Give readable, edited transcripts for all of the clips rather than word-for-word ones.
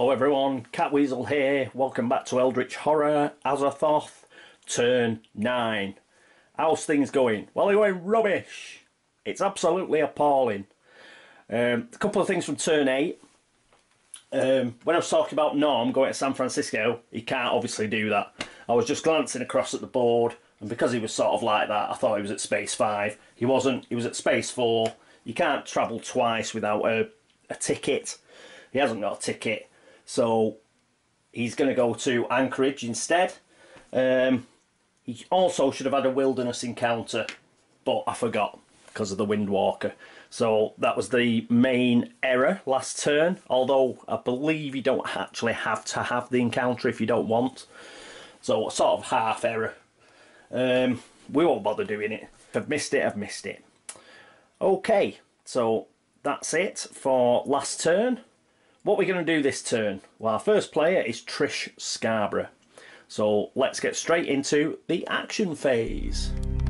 Hello everyone, Catweazle here. Welcome back to Eldritch Horror, Azathoth, turn 9. How's things going? Well, they're going rubbish. It's absolutely appalling. A couple of things from turn 8. When I was talking about Norm going to San Francisco, he can't obviously do that. I was just glancing across at the board, and because he was sort of like that, I thought he was at space 5. He wasn't, he was at space 4. You can't travel twice without a ticket. He hasn't got a ticket. So he's going to go to Anchorage instead. He also should have had a wilderness encounter, but I forgot because of the Windwalker. So that was the main error last turn, although I believe you don't actually have to have the encounter if you don't want. So sort of half error. We won't bother doing it. If I've missed it, I've missed it. Okay, so that's it for last turn. What we're going to do this turn? Well, our first player is Trish Scarborough. So let's get straight into the action phase.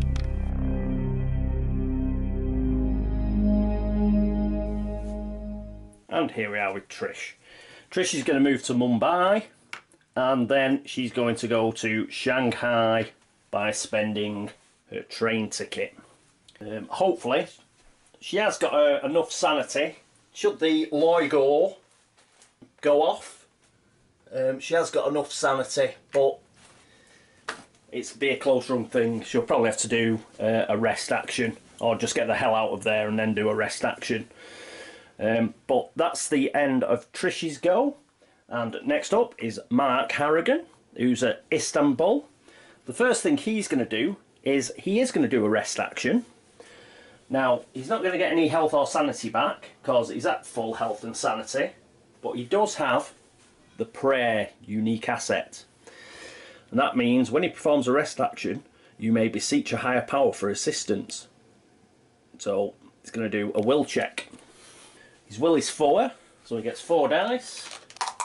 And here we are with Trish. Trish is going to move to Mumbai, and then she's going to go to Shanghai by spending her train ticket. Hopefully, she has got enough sanity. Should the Loigo go off, she has got enough sanity, but it's be a close run thing. She'll probably have to do a rest action, or just get the hell out of there and then do a rest action. But that's the end of Trish's go. And next up is Mark Harrigan, who's at Istanbul. The first thing he's going to do is he is going to do a rest action. Now, he's not going to get any health or sanity back because he's at full health and sanity, but he does have the prayer unique asset. And that means when he performs a rest action, you may beseech a higher power for assistance. So he's going to do a will check. His will is 4, so he gets 4 dice.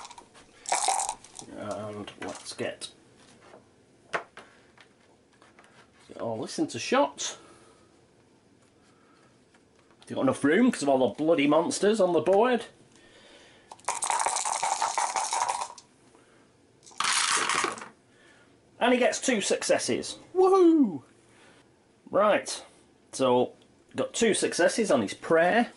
And let's get all this into shot. You've got enough room because of all the bloody monsters on the board. And he gets 2 successes. Woohoo! Right, so got 2 successes on his prayer.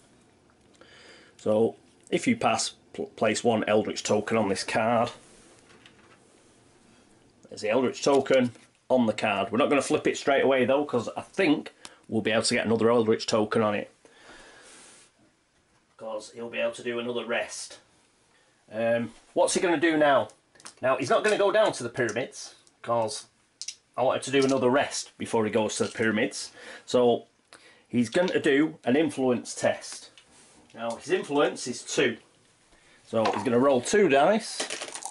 So if you pass, place 1 Eldritch token on this card. There's the Eldritch token on the card. We're not going to flip it straight away though, because I think we'll be able to get another Eldritch token on it. Because he'll be able to do another rest. What's he going to do now? Now, he's not going to go down to the pyramids, because I want him to do another rest before he goes to the pyramids. So, he's going to do an influence test. Now, his influence is 2. So, he's going to roll 2 dice.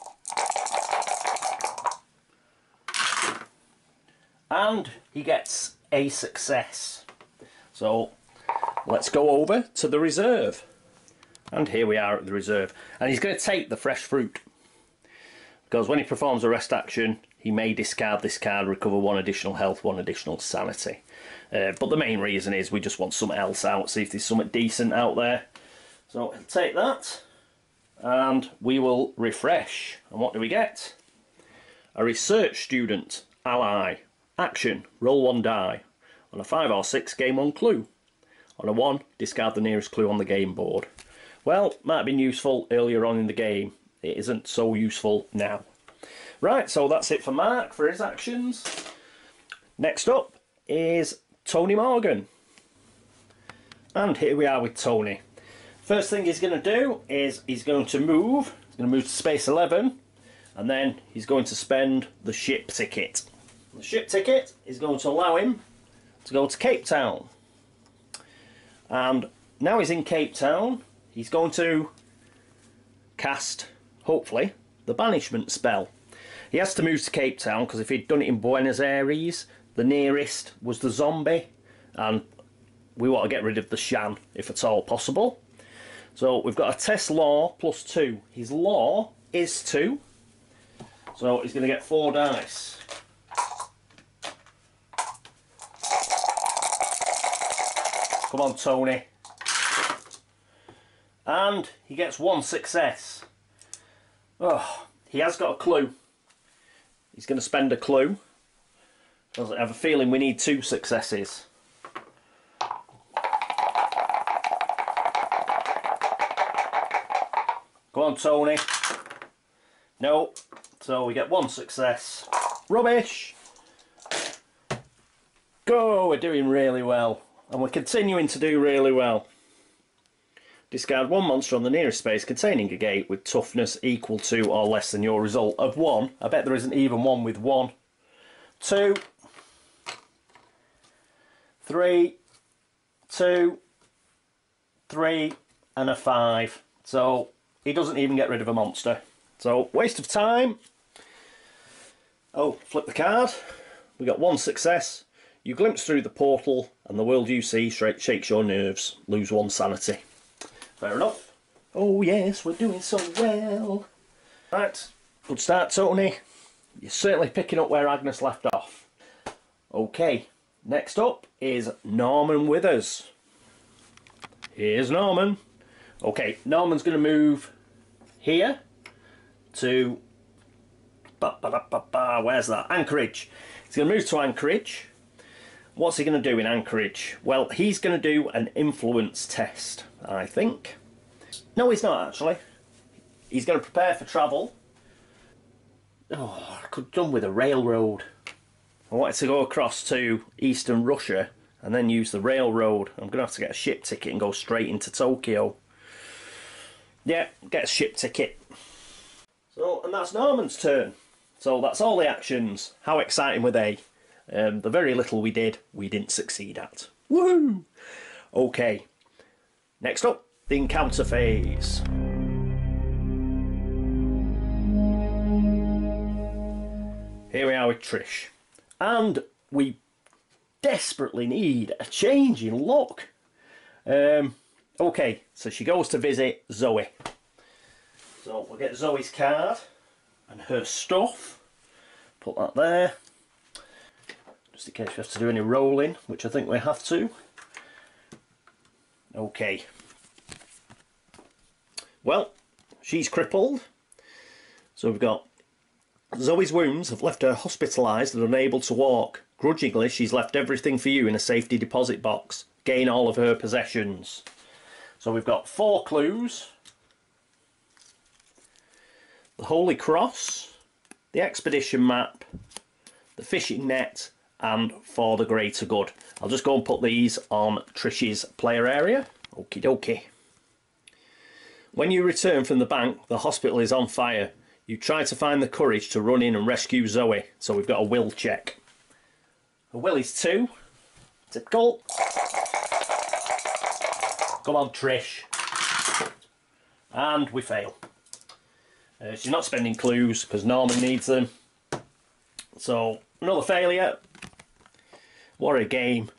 And he gets a success. So, let's go over to the reserve. And here we are at the reserve. And he's going to take the fresh fruit. Because when he performs a rest action, he may discard this card, recover 1 additional health, 1 additional sanity. But the main reason is we just want something else out, see if there's something decent out there. So he'll take that, and we will refresh. And what do we get? A research student, ally, action, roll 1 die. On a 5 or 6, gain 1 clue. On a 1, discard the nearest clue on the game board. Well, might have been useful earlier on in the game. It isn't so useful now. Right, so that's it for Mark for his actions. Next up is Tony Morgan. And here we are with Tony. First thing he's going to do is he's going to move. He's going to move to space 11. And then he's going to spend the ship ticket. The ship ticket is going to allow him to go to Cape Town. And now he's in Cape Town, he's going to cast, hopefully, the banishment spell. He has to move to Cape Town because if he'd done it in Buenos Aires, the nearest was the zombie, and we want to get rid of the Shan if at all possible. So we've got a test law plus 2. His law is 2, so he's going to get 4 dice. Come on, Tony. And he gets 1 success. Oh, he has got a clue. He's going to spend a clue. I have a feeling we need 2 successes. Go on, Tony. No. So we get 1 success. Rubbish! Go! We're doing really well. And we're continuing to do really well. Discard 1 monster on the nearest space containing a gate with toughness equal to or less than your result of 1. I bet there isn't even one with 1. 2. 3. 2. 3. And a 5. So he doesn't even get rid of a monster. So waste of time. Oh, flip the card. We got 1 success. You glimpse through the portal and the world you see shakes your nerves. Lose 1 sanity. Fair enough. Oh yes, we're doing so well. Right, good start, Tony. You're certainly picking up where Agnes left off. Okay, next up is Norman Withers. Here's Norman. Okay, Norman's going to move here to... where's that? Anchorage. He's going to move to Anchorage. What's he going to do in Anchorage? Well, he's going to do an influence test, I think. No, he's not actually. He's going to prepare for travel. Oh, I could have done with a railroad. I wanted to go across to eastern Russia and then use the railroad. I'm going to have to get a ship ticket and go straight into Tokyo. Yeah, get a ship ticket. So, and that's Norman's turn. So that's all the actions. How exciting were they? The very little we did, we didn't succeed at. Woohoo! Okay, next up, the encounter phase. Here we are with Trish. And we desperately need a change in luck. Okay, so she goes to visit Zoe. So we'll get Zoe's card and her stuff. Put that there. Just in case we have to do any rolling, which I think we have to. Okay. Well, she's crippled. So we've got Zoe's wounds have left her hospitalised and unable to walk. Grudgingly, she's left everything for you in a safety deposit box. Gain all of her possessions. So we've got 4 clues. The Holy Cross, the Expedition Map, the Fishing Net, and For the Greater Good. I'll just go and put these on Trish's player area. Okie dokie. When you return from the bank, the hospital is on fire. You try to find the courage to run in and rescue Zoe. So we've got a will check. The will is 2. Typical. Come on, Trish. And we fail. She's not spending clues because Norman needs them. So, another failure. What a game.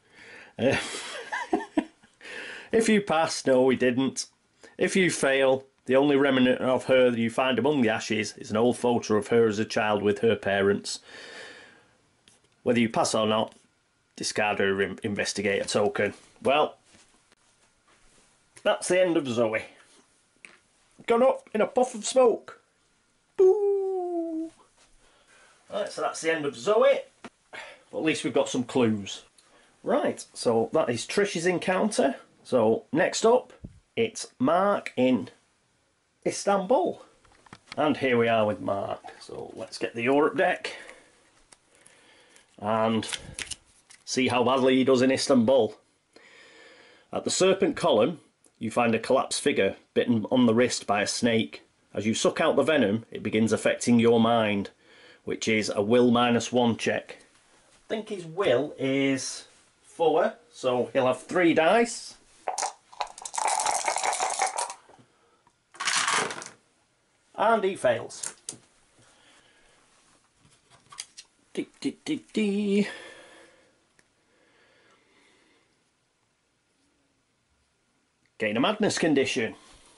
If you pass, no, we didn't. If you fail, the only remnant of her that you find among the ashes is an old photo of her as a child with her parents. Whether you pass or not, discard her investigator token. Well, that's the end of Zoe. Gone up in a puff of smoke. Boo! Right, so that's the end of Zoe. But at least we've got some clues. Right, so that is Trish's encounter. So next up, it's Mark in Istanbul. And here we are with Mark. So let's get the Europe deck and see how badly he does in Istanbul. At the Serpent Column, you find a collapsed figure bitten on the wrist by a snake. As you suck out the venom, it begins affecting your mind, which is a will -1 check. I think his will is 4, so he'll have 3 dice. And he fails. Gain a madness condition.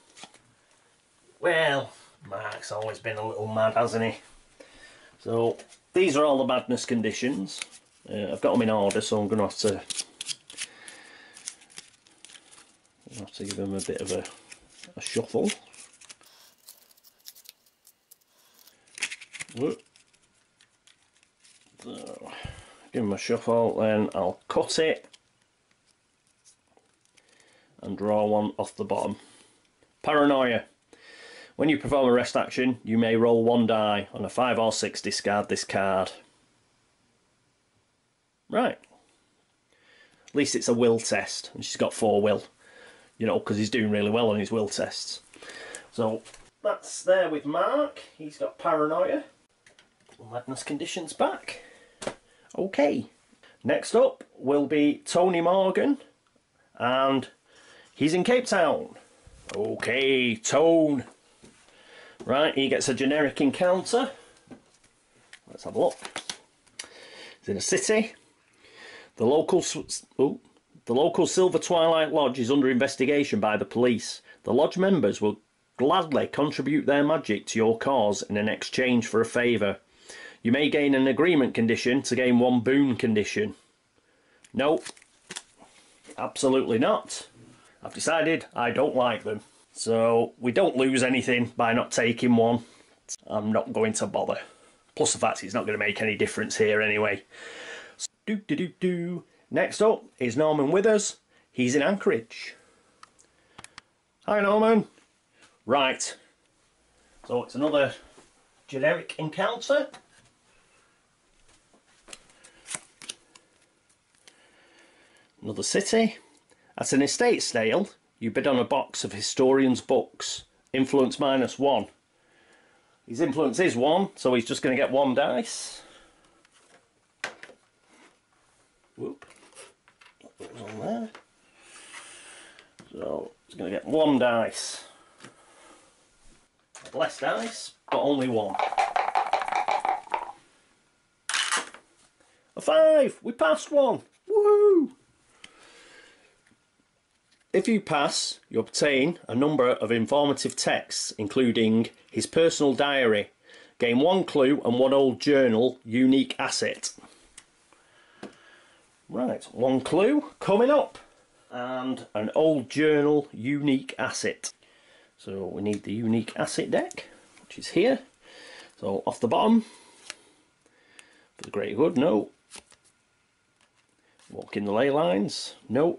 Well, Mark's always been a little mad, hasn't he? So these are all the madness conditions. I've got them in order, so I'm going to have to give them a bit of a shuffle. So, give him a shuffle, then I'll cut it and draw one off the bottom. Paranoia. When you perform a rest action, you may roll 1 die. On a 5 or 6, discard this card. Right. At least it's a will test, and she's got 4 will. You know, because he's doing really well on his will tests. So, that's there with Mark. He's got paranoia. Madness conditions back. Okay. Next up will be Tony Morgan, and he's in Cape Town. Okay, Tone. Right, he gets a generic encounter. Let's have a look. He's in a city. The local Silver Twilight Lodge is under investigation by the police. The lodge members will gladly contribute their magic to your cause in an exchange for a favour. You may gain an agreement condition to gain 1 boon condition. Nope. Absolutely not. I've decided I don't like them. So we don't lose anything by not taking one. I'm not going to bother. Plus the fact it's not going to make any difference here anyway. So, Next up is Norman Withers. He's in Anchorage. Hi Norman. Right. So it's another generic encounter. Another city. At an estate sale, you bid on a box of historian's books. Influence -1. His influence is 1, so he's just going to get 1 dice. Whoop. That was on there. So he's going to get 1 dice. Less dice, but only 1. A 5! We passed 1! Woohoo! If you pass, you obtain a number of informative texts, including his personal diary. Gain 1 clue and 1 old journal, unique asset. Right, 1 clue coming up. And an old journal, unique asset. So we need the unique asset deck, which is here. So off the bottom, for the greater good, no. Walking the ley lines, no.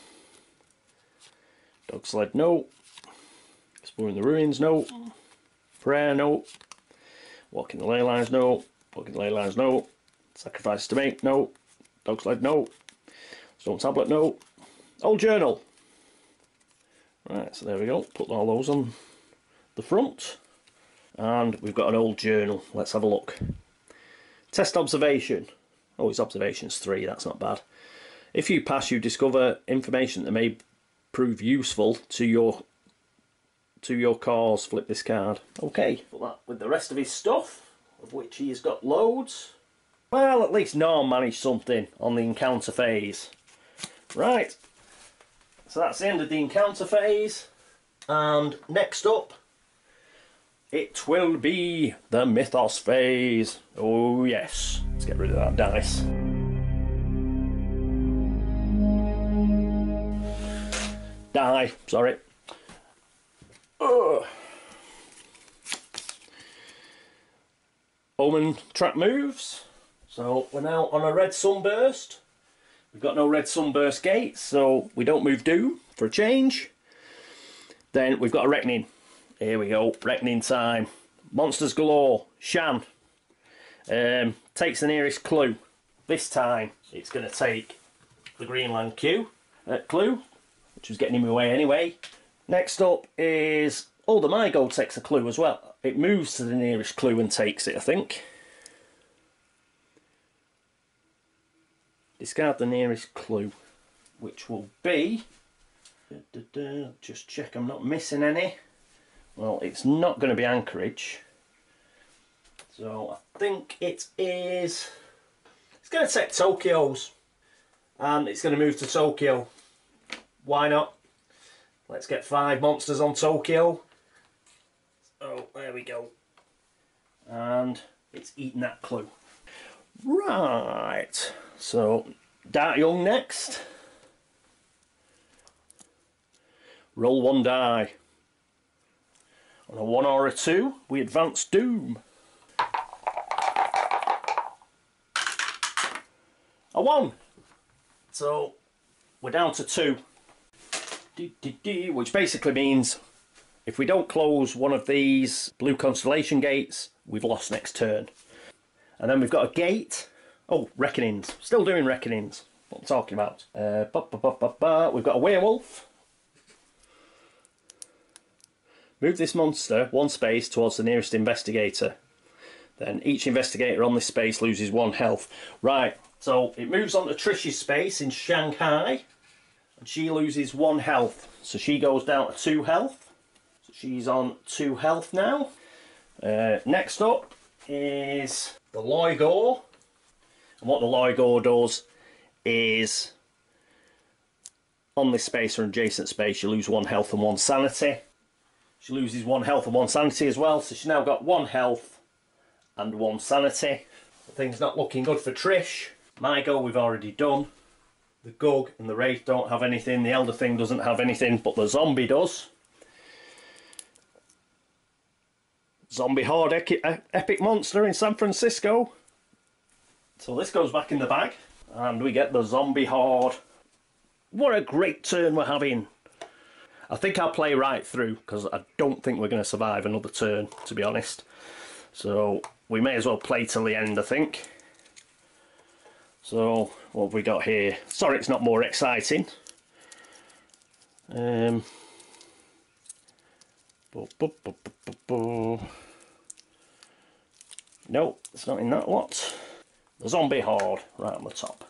Dog sled, no. Exploring the ruins, no. Prayer, no. Walking the ley lines, no. Walking the ley lines, no. Sacrifices to make, no. Dog sled, no. Stone tablet, no. Old journal. Right, so there we go. Put all those on the front. And we've got an old journal. Let's have a look. Test observation. Oh, it's observations 3. That's not bad. If you pass, you discover information that may prove useful to your cause. Flip this card. Okay. Put that with the rest of his stuff, of which he's got loads. Well, at least Norm managed something on the encounter phase. Right. So that's the end of the encounter phase. And next up, it will be the Mythos phase. Oh yes. Let's get rid of that dice. Die, sorry. Ugh. Omen trap moves. So we're now on a red sunburst. We've got no red sunburst gates, so we don't move Doom for a change. Then we've got a reckoning. Here we go, reckoning time. Monsters galore. Shan. Takes the nearest clue. This time it's going to take the Greenland clue, which was getting him away anyway. Next up is... oh, the Mygo takes a clue as well. It moves to the nearest clue and takes it, I think. Discard the nearest clue, which will be... just check I'm not missing any. Well, it's not going to be Anchorage. So I think it is... it's going to take Tokyo's. And it's going to move to Tokyo. Why not? Let's get 5 monsters on Tokyo. Oh, there we go. And it's eaten that clue. Right. So, Dart Young next. Roll 1 die. On a 1 or a 2, we advance Doom. I won! So we're down to 2. Which basically means if we don't close one of these blue constellation gates, we've lost next turn. And then we've got a gate. Oh, reckonings. Still doing reckonings. What I'm talking about. We've got a werewolf. Move this monster 1 space towards the nearest investigator. Then each investigator on this space loses 1 health. Right, so it moves on to Trish's space in Shanghai. And she loses 1 health. So she goes down to 2 health. So she's on 2 health now. Next up is the Loigor. And what the Loigor does is on this space or adjacent space you lose 1 health and 1 sanity. She loses 1 health and 1 sanity as well, so she's now got 1 health and 1 sanity. Things not looking good for Trish. My go we've already done. The Gug and the Wraith don't have anything, the Elder Thing doesn't have anything, but the Zombie does. Zombie Horde epic monster in San Francisco. So this goes back in the bag, and we get the Zombie Horde. What a great turn we're having. I think I'll play right through, because I don't think we're going to survive another turn, to be honest. So we may as well play till the end, I think. So what have we got here? Sorry it's not more exciting. No, it's not in that lot. The Zombie Horde, right on the top.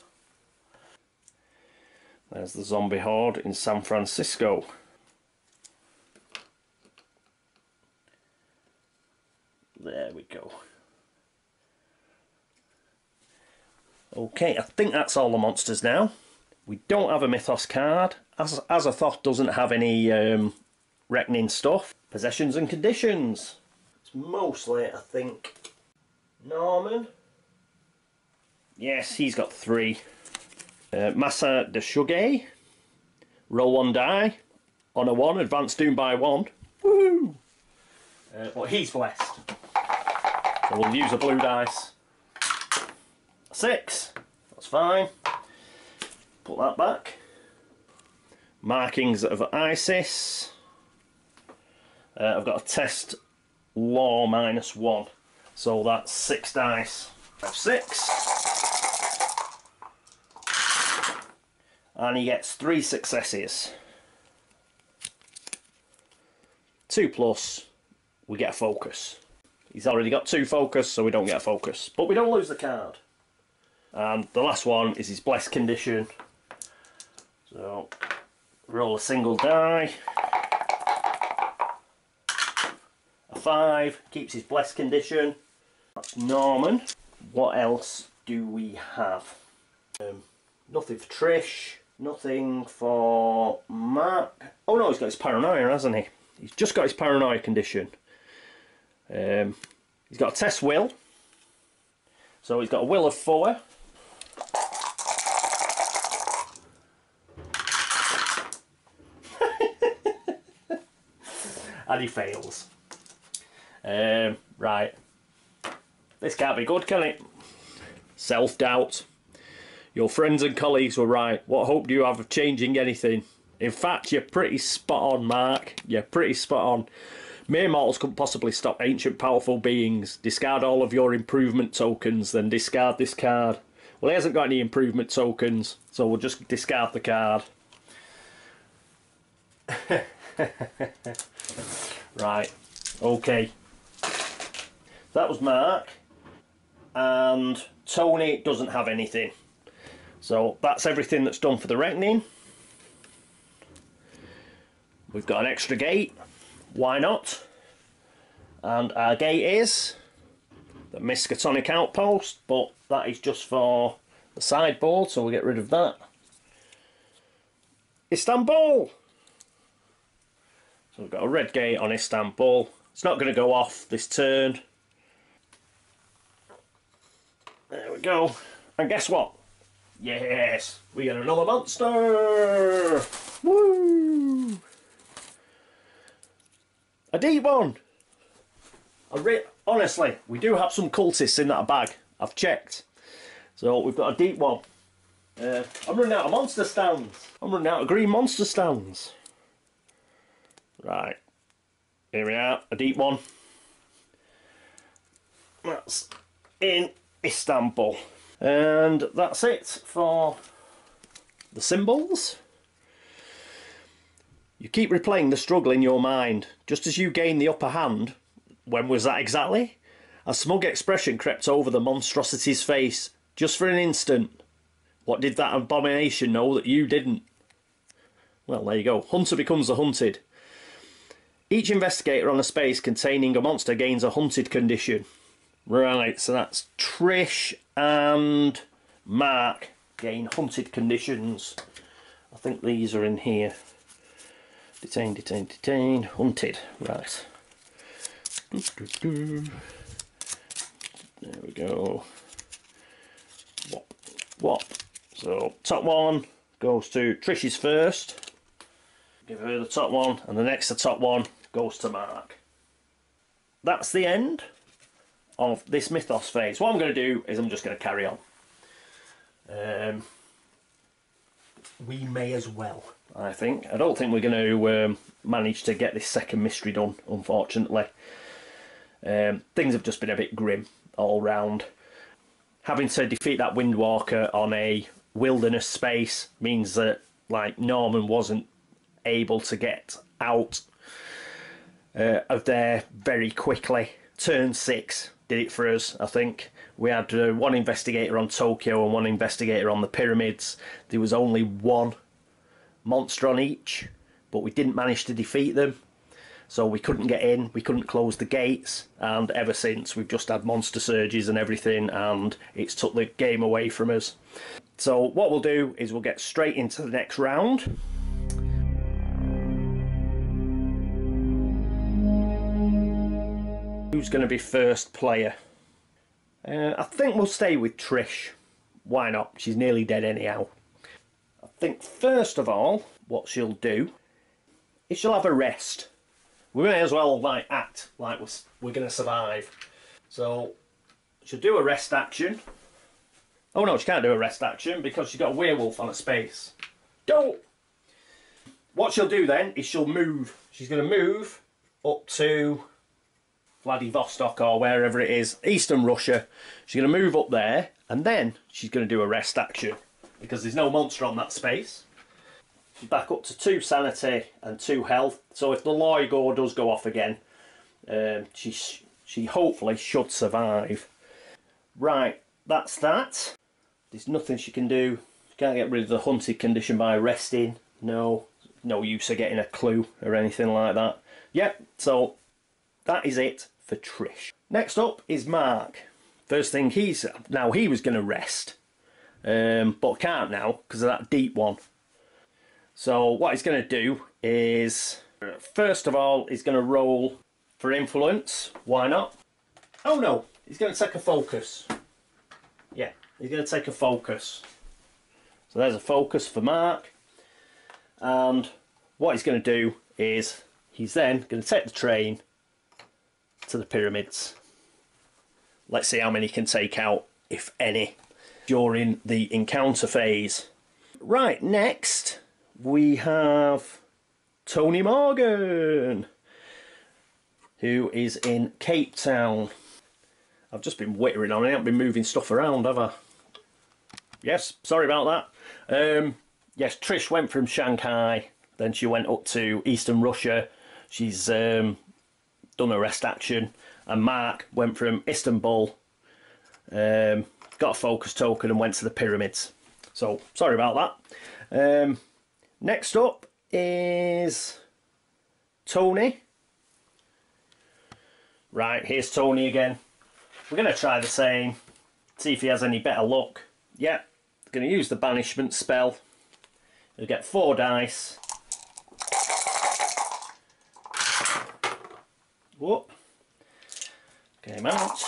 There's the Zombie Horde in San Francisco. There we go. Okay, I think that's all the monsters now. We don't have a Mythos card. Azathoth doesn't have any reckoning stuff. Possessions and conditions. It's mostly, I think, Norman. Yes, he's got 3. Massa de Shugay. Roll 1 die. On a 1, advance doom by 1. Woohoo! But he's blessed. So we'll use a blue dice. 6. That's fine. Put that back. Markings of Isis. I've got a test law -1. So that's 6 dice. That's 6. And he gets 3 successes. 2 plus, we get a focus. He's already got 2 focus, so we don't get a focus. But we don't lose the card. And the last one is his blessed condition. So, roll a single die. A 5, keeps his blessed condition. That's Norman. What else do we have? Nothing for Trish. Nothing for Mark. Oh no, he's got his paranoia, hasn't he? He's just got his paranoia condition. He's got a test will. So he's got a will of 4. And he fails. Right. This can't be good, can it? Self-doubt. Your friends and colleagues were right. What hope do you have of changing anything? In fact, you're pretty spot on, Mark. You're pretty spot on. Mere mortals couldn't possibly stop ancient powerful beings. Discard all of your improvement tokens, then discard this card. Well, he hasn't got any improvement tokens, so we'll just discard the card. Right, okay. That was Mark. And Tony doesn't have anything. So that's everything that's done for the reckoning. We've got an extra gate. Why not? And our gate is the Miskatonic Outpost, but that is just for the sideboard, so we'll get rid of that. Istanbul! So we've got a red gate on Istanbul. It's not going to go off this turn. There we go. And guess what? Yes! We get another monster! Woo! A deep one! Honestly, we do have some cultists in that bag. I've checked. So we've got a deep one. I'm running out of monster stands. I'm running out of green monster stands. Right. Here we are, a deep one. That's in Istanbul. And that's it for the symbols. You keep replaying the struggle in your mind. Just as you gain the upper hand, when was that exactly? A smug expression crept over the monstrosity's face, just for an instant. What did that abomination know that you didn't? Well, there you go. Hunter becomes the hunted. Each investigator on a space containing a monster gains a hunted condition. Right, so that's Trish and Mark gain hunted conditions. I think these are in here. Detain, detain, detain, hunted. Right. There we go. What? So, top one goes to Trish's first. Give her the top one, and the next to top one goes to Mark. That's the end of this Mythos phase. What I'm going to do is I'm just going to carry on. We may as well, I think. I don't think we're going to manage to get this second mystery done, unfortunately. Things have just been a bit grim all round. Having to defeat that Windwalker on a wilderness space means that, like, Norman wasn't able to get out of there very quickly. Turn 6 did it for us, I think. We had one investigator on Tokyo and one investigator on the pyramids. There was only one monster on each, but we didn't manage to defeat them. So we couldn't get in, we couldn't close the gates, and ever since we've just had monster surges and everything, and it's took the game away from us. So what we'll do is we'll get straight into the next round. Who's going to be first player? I think we'll stay with Trish. Why not? She's nearly dead anyhow. I think first of all, what she'll do is she'll have a rest. We may as well act like we're going to survive. So she'll do a rest action. Oh no, she can't do a rest action because she's got a werewolf on a space. Don't! What she'll do then is she'll move. She's going to move up to Vladivostok or wherever it is, Eastern Russia. She's going to move up there and then she's going to do a rest action because there's no monster on that space. She's back up to 2 sanity and 2 health. So if the Loigor does go off again, she hopefully should survive. Right, that's that. There's nothing she can do. She can't get rid of the hunted condition by resting. No use of getting a clue or anything like that. Yep, so that is it for Trish. Next up is Mark. First thing he was going to rest, but can't now because of that deep one. So what he's going to do is, first of all, he's going to roll for influence. Why not? Oh no, he's going to take a focus. Yeah, he's going to take a focus. So there's a focus for Mark. And what he's going to do is he's then going to take the train to the pyramids. Let's see how many he can take out, if any, during the encounter phase. Right, next we have Tony Morgan, who is in Cape Town. I've just been wittering on it, I haven't been moving stuff around, have I? Yes, sorry about that. Yes, Trish went from Shanghai, then she went up to Eastern Russia. She's done a rest action. And Mark went from Istanbul, got a focus token and went to the pyramids. So, sorry about that. Next up is Tony. Right, here's Tony again. We're going to try the same, see if he has any better luck. Yep, going to use the banishment spell. You'll get 4 dice. Whoop. Came out.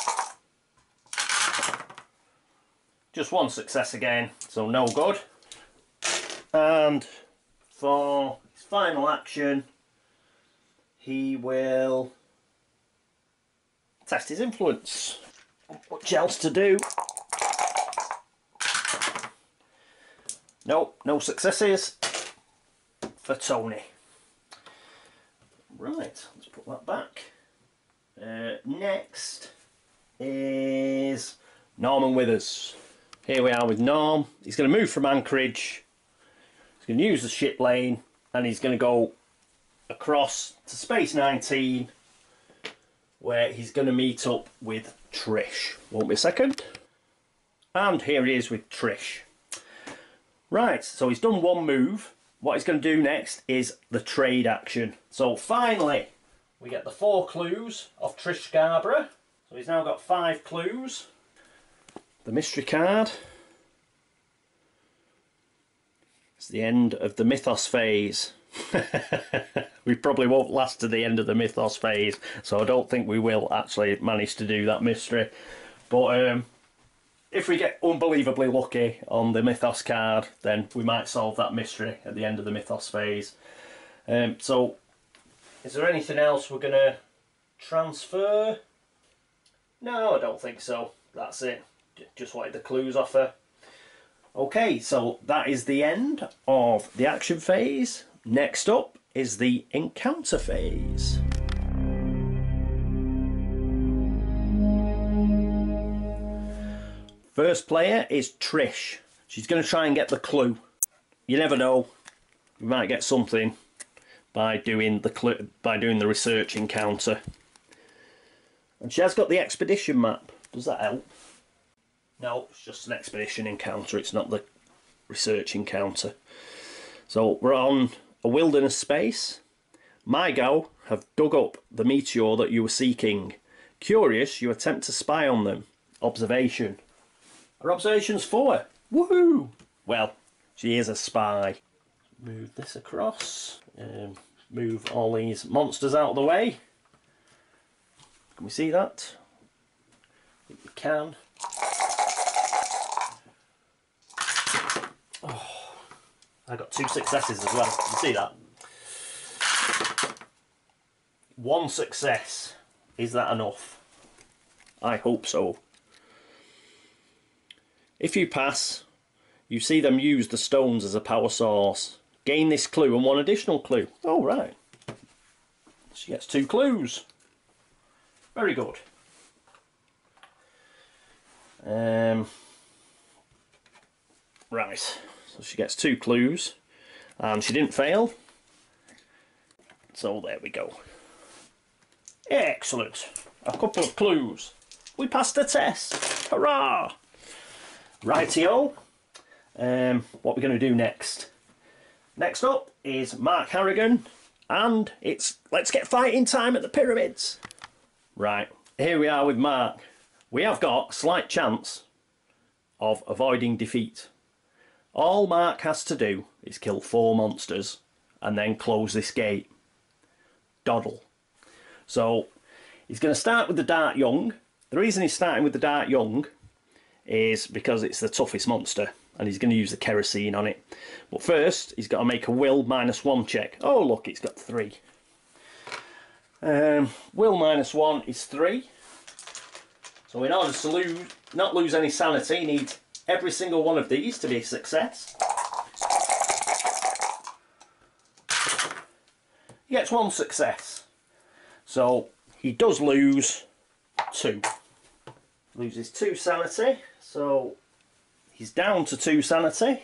Just 1 success again, so no good. And for his final action, he will test his influence. Not much else to do. Nope, no successes for Tony. Right, let's put that back. Next is Norman Withers. Here we are with Norm. He's going to move from Anchorage. He's going to use the ship lane and he's going to go across to Space 19 where he's going to meet up with Trish. Won't be a second. And here he is with Trish. Right, so he's done one move. What he's going to do next is the trade action. So finally, we get the 4 clues of Trish Scarborough. So he's now got 5 clues. The mystery card. It's the end of the mythos phase. We probably won't last to the end of the mythos phase, so I don't think we will actually manage to do that mystery. But if we get unbelievably lucky on the mythos card, then we might solve that mystery at the end of the mythos phase. So, is there anything else we're going to transfer? No, I don't think so. That's it. Just wanted the clues off her. Okay, so that is the end of the action phase. Next up is the encounter phase. First player is Trish. She's going to try and get the clue. You never know. We might get something by doing the research encounter. And she has got the expedition map. Does that help? No, it's just an expedition encounter. It's not the research encounter. So we're on a wilderness space. Mygo have dug up the meteor that you were seeking. Curious, you attempt to spy on them. Observation. Our observation's 4. Woohoo! Well, she is a spy. Move this across. Move all these monsters out of the way. Can we see that? I think we can. Oh, I got 2 successes as well. You see that? 1 success. Is that enough? I hope so. If you pass, you see them use the stones as a power source. Gain this clue and 1 additional clue. Oh, right. She gets 2 clues. Very good. Right, so she gets 2 clues. And she didn't fail. So there we go. Excellent. A couple of clues. We passed the test. Hurrah! Rightio. What we're going to do next. Next up is Mark Harrigan, and it's let's get fighting time at the pyramids. Right, here we are with Mark. We have got a slight chance of avoiding defeat. All Mark has to do is kill 4 monsters and then close this gate. Doddle. So he's going to start with the Dark Young. The reason he's starting with the Dark Young is because it's the toughest monster and he's going to use the kerosene on it. But first he's got to make a will -1 check. Oh look, it's got 3. Will -1 is 3. So in order to not lose any sanity, you need every single one of these to be a success. He gets 1 success. So he does lose 2. Loses 2 sanity. So he's down to 2 sanity.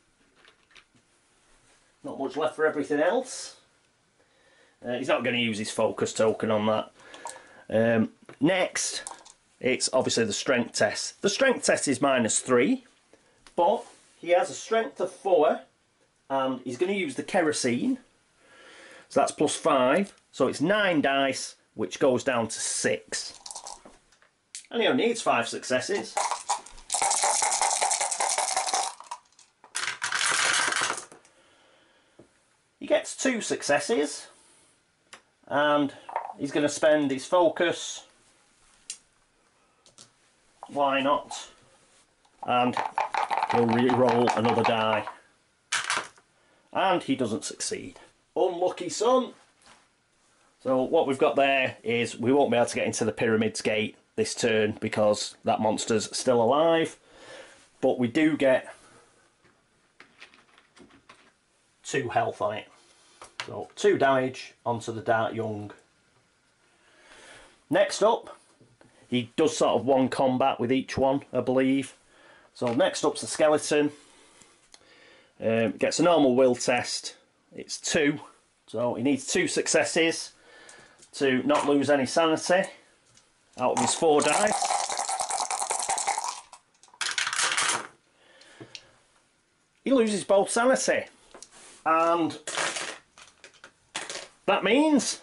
Not much left for everything else. He's not going to use his focus token on that. Next, it's obviously the strength test. The strength test is -3, but he has a strength of 4, and he's going to use the kerosene. So that's +5. So it's 9 dice, which goes down to 6. And he only needs 5 successes. He gets 2 successes. And he's going to spend his focus. Why not? And he'll re-roll another die. And he doesn't succeed. Unlucky son. So what we've got there is we won't be able to get into the Pyramids Gate this turn because that monster's still alive. But we do get 2 health on it. So 2 damage onto the Dark Young. Next up, he does sort of 1 combat with each one, I believe. So next up's the skeleton. Gets a normal will test. It's 2. So he needs 2 successes to not lose any sanity out of his 4 dice. He loses both sanity. And that means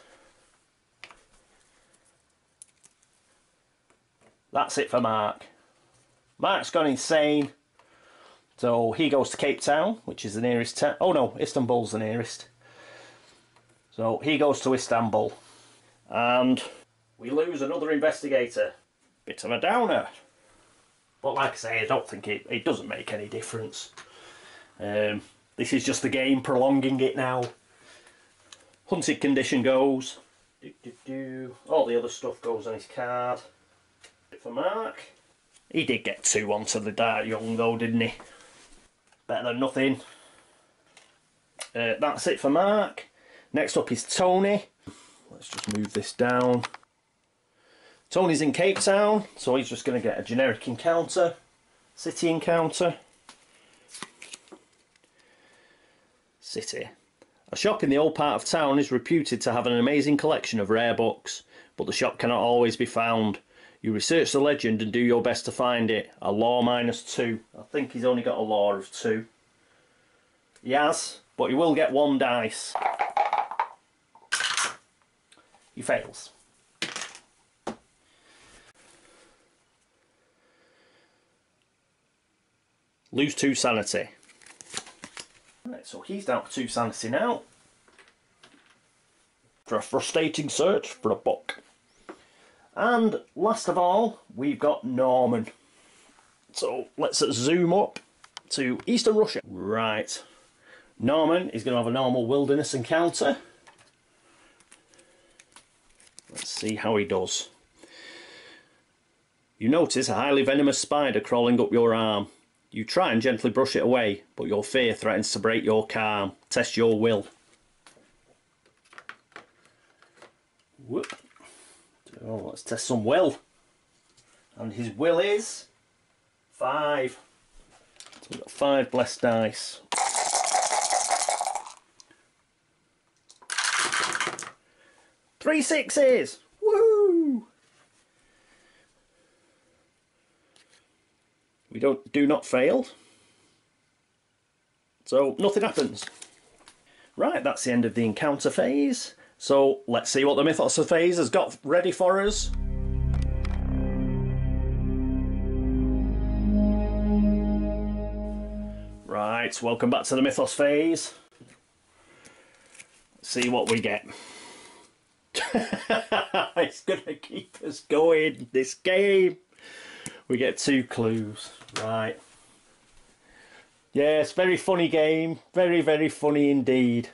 that's it for Mark. Mark's gone insane. So he goes to Cape Town, which is the nearest town. Oh no, Istanbul's the nearest. So he goes to Istanbul. And we lose another investigator. Bit of a downer. But like I say, I don't think it doesn't make any difference. This is just the game prolonging it now. Hunted condition goes. All the other stuff goes on his card. Bit for Mark. He did get 2 onto the Dark Young though, didn't he? Better than nothing. That's it for Mark. Next up is Tony. Let's just move this down. Tony's in Cape Town, so he's just going to get a generic encounter. City encounter. City. A shop in the old part of town is reputed to have an amazing collection of rare books, but the shop cannot always be found. You research the legend and do your best to find it. A law -2. I think he's only got a law of 2. He has, but he will get 1 dice. He fails. Lose 2 sanity. Right, so he's down to 2 sanity now. For a frustrating search for a book. And last of all, we've got Norman. So let's zoom up to Eastern Russia. Right. Norman is going to have a normal wilderness encounter. Let's see how he does. You notice a highly venomous spider crawling up your arm. You try and gently brush it away, but your fear threatens to break your calm. Test your will. Whoop. Oh, let's test some will. And his will is 5. So we've got 5 blessed dice. Three 6s! Woo! We do not fail. So nothing happens. Right, that's the end of the encounter phase. So let's see what the Mythos phase has got ready for us. Right, welcome back to the Mythos phase. Let's see what we get. It's gonna keep us going, this game. We get 2 clues. Right. Yes, very funny game. Very, very funny indeed.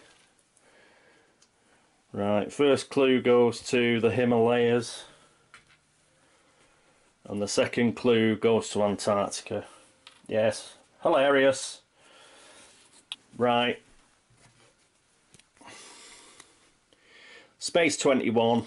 Right, first clue goes to the Himalayas. And the second clue goes to Antarctica. Yes, hilarious. Right. Space 21.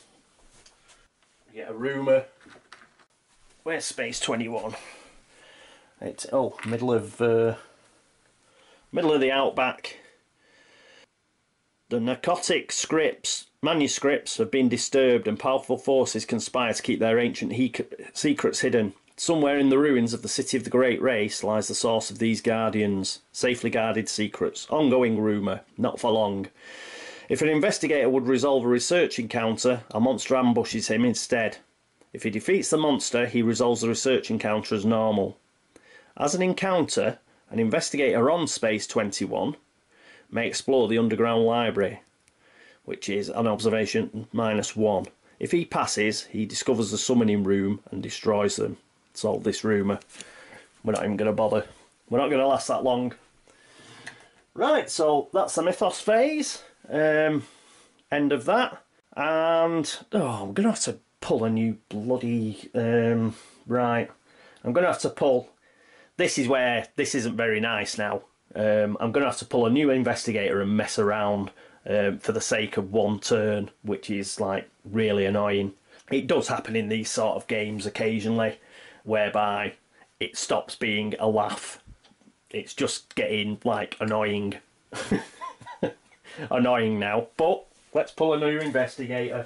We get a rumour. Where's Space 21? It's middle of the outback. The narcotic manuscripts have been disturbed and powerful forces conspire to keep their ancient secrets hidden. Somewhere in the ruins of the city of the Great Race lies the source of these guardians, safely guarded secrets. Ongoing rumour, not for long. If an investigator would resolve a research encounter, a monster ambushes him instead. If he defeats the monster, he resolves the research encounter as normal. As an encounter, an investigator on Space 21 may explore the underground library, which is an observation -1. If he passes, he discovers the summoning room and destroys them. Solve this rumour. We're not even going to bother. We're not going to last that long. Right, so that's the Mythos phase. End of that. And, I'm going to have to pull a new bloody... right, I'm going to have to pull... This is where this isn't very nice now. I'm going to have to pull a new investigator and mess around for the sake of one turn, which is like really annoying. It does happen in these sort of games occasionally, whereby it stops being a laugh. It's just getting like annoying. Annoying now, but let's pull a new investigator.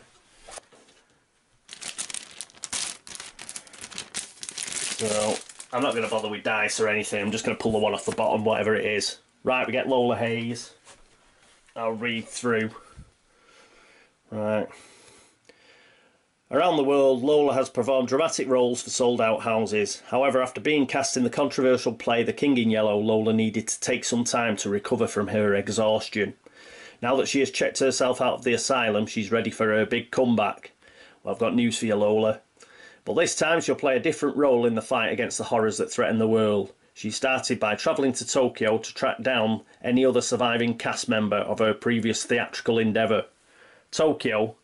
So I'm not going to bother with dice or anything. I'm just going to pull the one off the bottom, whatever it is. Right, we get Lola Hayes. I'll read through. Right. Around the world, Lola has performed dramatic roles for sold-out houses. However, after being cast in the controversial play The King in Yellow, Lola needed to take some time to recover from her exhaustion. Now that she has checked herself out of the asylum, she's ready for her big comeback. Well, I've got news for you, Lola. But this time she'll play a different role in the fight against the horrors that threaten the world. She started by travelling to Tokyo to track down any other surviving cast member of her previous theatrical endeavour. Tokyo.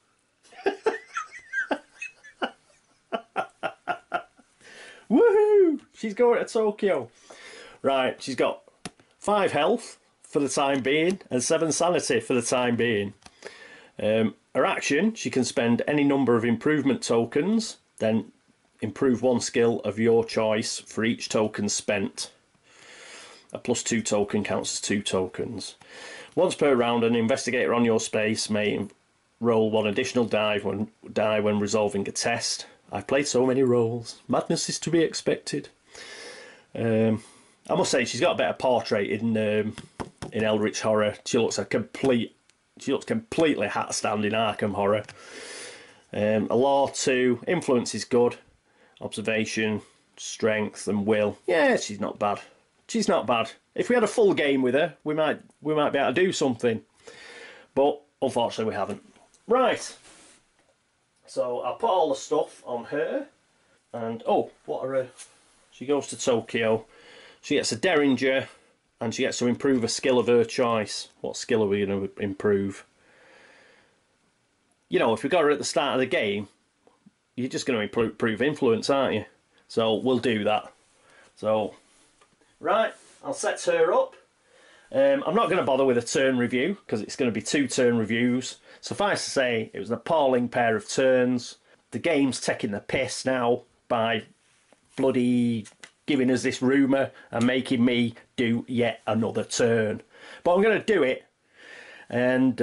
Woohoo! She's going to Tokyo. Right, she's got 5 health for the time being and 7 sanity for the time being. Her action, she can spend any number of improvement tokens, then improve 1 skill of your choice for each token spent. A +2 token counts as 2 tokens. Once per round, an investigator on your space may roll 1 additional die when resolving a test. I've played so many roles. Madness is to be expected. I must say she's got a better portrait in Eldritch Horror. She looks completely hat stand in Arkham Horror. A law 2, influence is good. Observation, strength, and will. Yeah, she's not bad. She's not bad. If we had a full game with her, we might be able to do something. But unfortunately, we haven't. Right. So I'll put all the stuff on her. And oh, what are her? She goes to Tokyo. She gets a Derringer, and she gets to improve a skill of her choice. What skill are we going to improve? You know, if we got her at the start of the game, you're just going to improve influence, aren't you? So we'll do that. So, right, I'll set her up. I'm not going to bother with a turn review because it's going to be 2 turn reviews. Suffice to say, it was an appalling pair of turns. The game's taking the piss now by bloody giving us this rumour and making me do yet another turn. But I'm going to do it. And,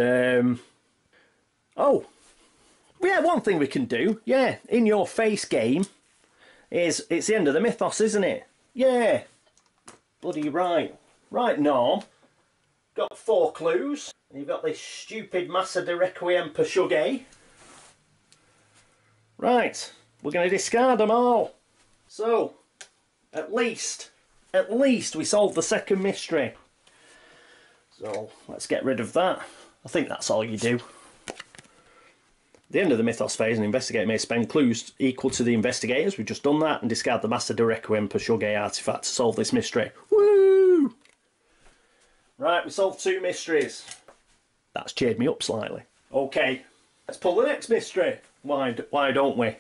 oh, yeah, one thing we can do, yeah, in your face game is, it's the end of the mythos, isn't it? Yeah. Bloody right. Right, Norm. Got 4 clues. And you've got this stupid Massa de Requiem per Shuggy. Right, we're going to discard them all. So, at least we solved the second mystery. So, let's get rid of that. I think that's all you do. At the end of the mythos phase, an investigator may spend clues equal to the investigators. We've just done that, and discard the Master de Requiem per Shuggy artifact to solve this mystery. Woo! Right, we solved 2 mysteries. That's cheered me up slightly. Okay, let's pull the next mystery. Why don't we?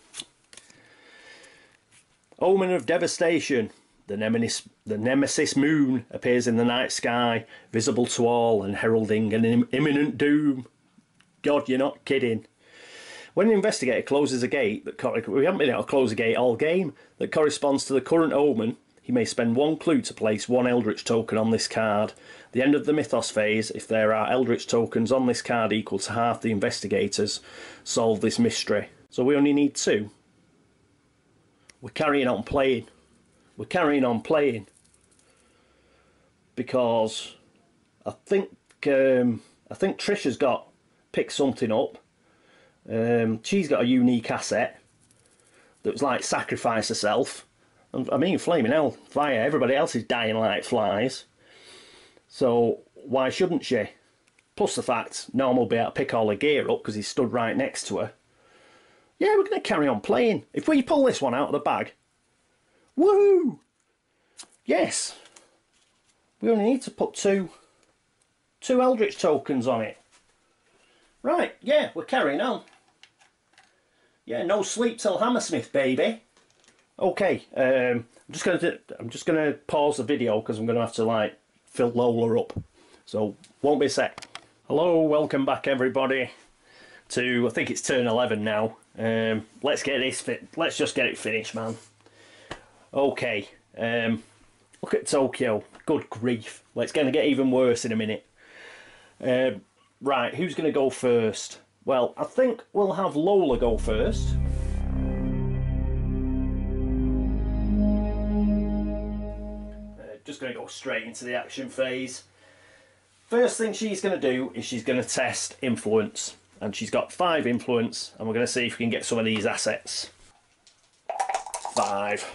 Omen of Devastation. The Nemesis moon appears in the night sky, visible to all and heralding an imminent doom. God, you're not kidding. When an investigator closes a gate, we haven't been able to close a gate all game, that corresponds to the current omen, he may spend 1 clue to place 1 Eldritch token on this card. At the end of the mythos phase, if there are Eldritch tokens on this card equal to half the investigators, solve this mystery. So we only need 2. We're carrying on playing. We're carrying on playing. Because I think Trish has picked something up. She's got a unique asset that was like sacrifice herself. I mean, flaming hell, fire, everybody else is dying like flies. So why shouldn't she? Plus the fact Norm will be able to pick all her gear up because he's stood right next to her. Yeah, we're going to carry on playing. If we pull this one out of the bag, woohoo! Yes. We only need to put two Eldritch tokens on it. Right, yeah, we're carrying on. Yeah, no sleep till Hammersmith, baby. Okay, I'm just gonna pause the video because I'm gonna have to like fill Lola up. So, won't be a sec. Hello, welcome back everybody to, I think it's turn 11 now. Let's get this let's just get it finished, man. Okay, look at Tokyo. Good grief. It's going to get even worse in a minute. Right, who's going to go first? Well, I think we'll have Lola go first. Just going to go straight into the action phase. First thing she's going to do is she's going to test influence. And she's got 5 influence, and we're going to see if we can get some of these assets. 5.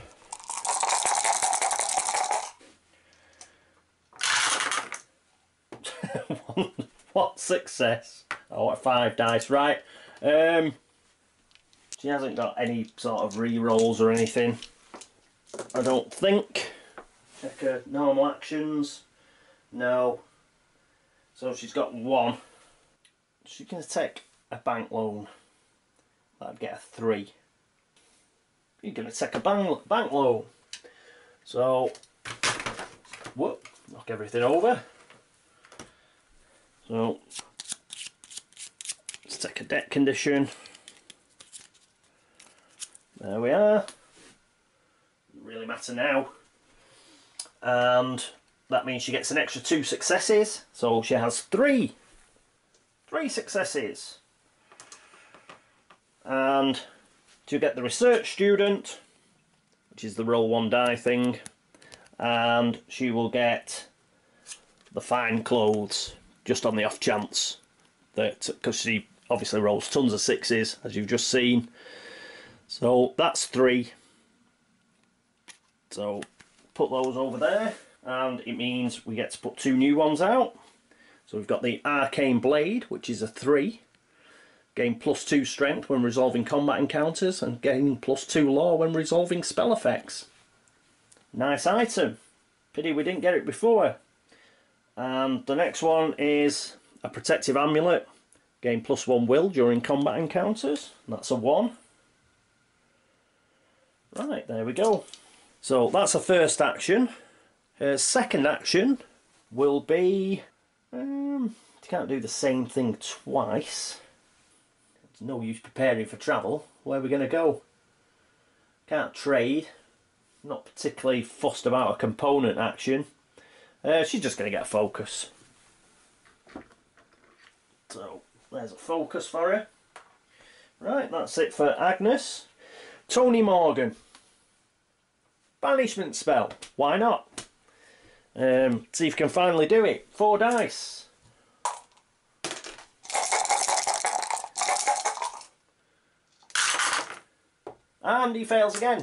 What success. Oh, what 5 dice, right. She hasn't got any sort of re-rolls or anything, I don't think. Check her normal actions. No. So she's got 1. She's going to take a bank loan. That'd get a 3. You're going to take a bank loan. So, whoop, knock everything over. So, let's take a debt condition. There we are. Doesn't really matter now. And that means she gets an extra 2 successes. So she has 3 successes. And to get the research student, which is the roll 1 die thing, and she will get the fine clothes, just on the off chance that, because she obviously rolls tons of 6s, as you've just seen. So that's 3. So put those over there, and it means we get to put 2 new ones out. So we've got the Arcane Blade, which is a 3. Gain +2 strength when resolving combat encounters, and gain +2 lore when resolving spell effects. Nice item. Pity we didn't get it before. And the next one is a Protective Amulet. Gain +1 will during combat encounters. That's a 1. Right, there we go. So that's a first action. Her second action will be... you can't do the same thing twice. There's no use preparing for travel. Where are we going to go? Can't trade. Not particularly fussed about a component action. She's just going to get a focus. So there's a focus for her. Right, that's it for Agnes. Tony Morgan. Banishment spell. Why not? See if you can finally do it. 4 dice. And he fails again.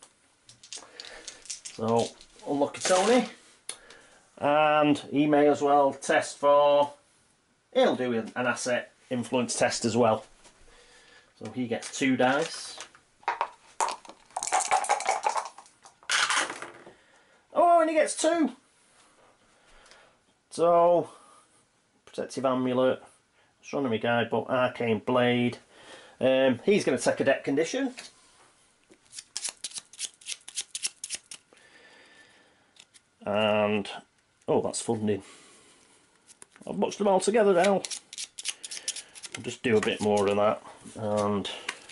So, unlucky Tony. And he may as well test for... He'll do an asset influence test as well. So he gets 2 dice. Oh, and he gets 2. So, Protective Amulet, Astronomy Guidebook, Arcane Blade. He's going to take a debt condition. And, oh, that's funding. I've muched them all together now. I'll just do a bit more of that, and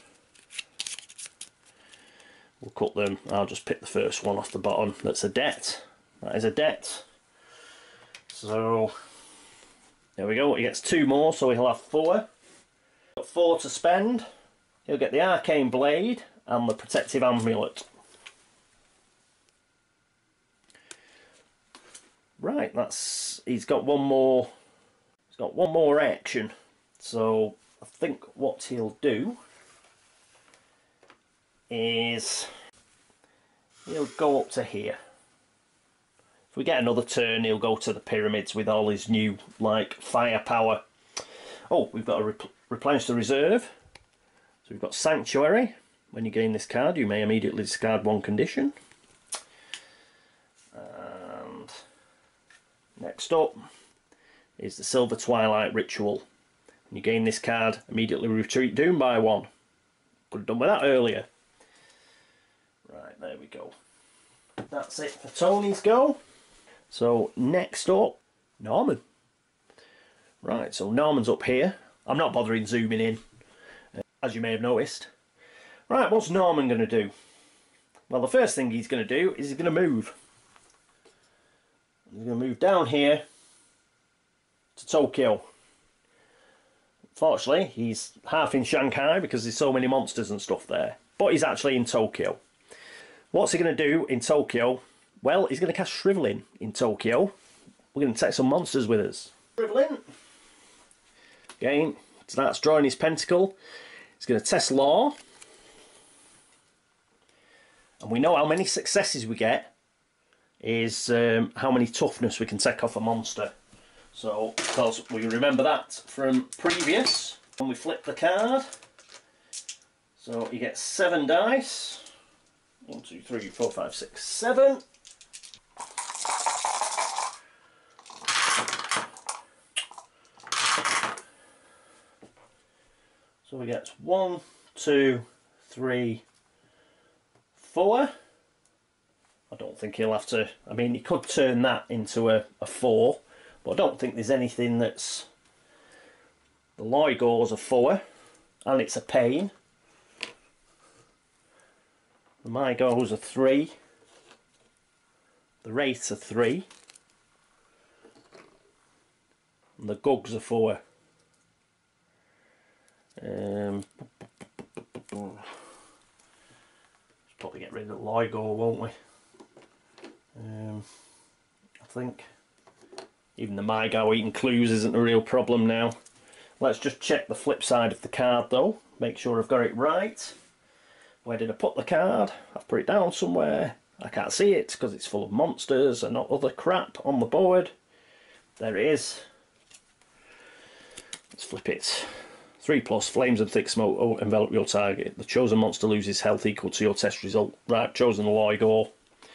we'll cut them. I'll just pick the first one off the bottom. That's a debt. That is a debt. So there we go. He gets 2 more, so he'll have 4. Got 4 to spend. He'll get the Arcane Blade and the Protective Amulet. Right, he's got one more. He's got 1 more action. So I think what he'll do is he'll go up to here. If we get another turn, he'll go to the pyramids with all his new, like, firepower. Oh, we've got to replenish the reserve. So we've got Sanctuary. When you gain this card, you may immediately discard 1 condition. And next up is the Silver Twilight Ritual. When you gain this card, immediately retreat Doom by 1. Could have done with that earlier. Right, there we go. That's it for Tony's go. So next up, Norman. Right, so Norman's up here. I'm not bothering zooming in, as you may have noticed. Right, what's Norman going to do? Well, the first thing he's going to do is he's going to move. He's going to move down here to Tokyo. Fortunately, he's half in Shanghai because there's so many monsters and stuff there. But he's actually in Tokyo. What's he going to do in Tokyo? Well, he's going to cast Shriveling in Tokyo. We're going to take some monsters with us. Shriveling. Again, starts drawing his pentacle. He's going to test law. And we know how many successes we get is how many toughness we can take off a monster. So, because we remember that from previous, when we flip the card. So you get 7 dice. 1, 2, 3, 4, 5, 6, 7. So we get 1, 2, 3, 4. I don't think he'll have to. I mean, he could turn that into a 4, but I don't think there's anything that's. The Loigor's a 4, and it's a pain. The Mygo's a 3. The Wraith's a 3. And the Gug's a 4. Probably get rid of the Loigor, won't we? I think even the Mygo eating clues isn't a real problem now. Let's just check the flip side of the card though, make sure I've got it right. Where did I put the card? I've put it down somewhere. I can't see it because it's full of monsters and other crap on the board. There it is. Let's flip it. 3+, flames and thick smoke envelop your target. The chosen monster loses health equal to your test result. Right, chosen the Loigor.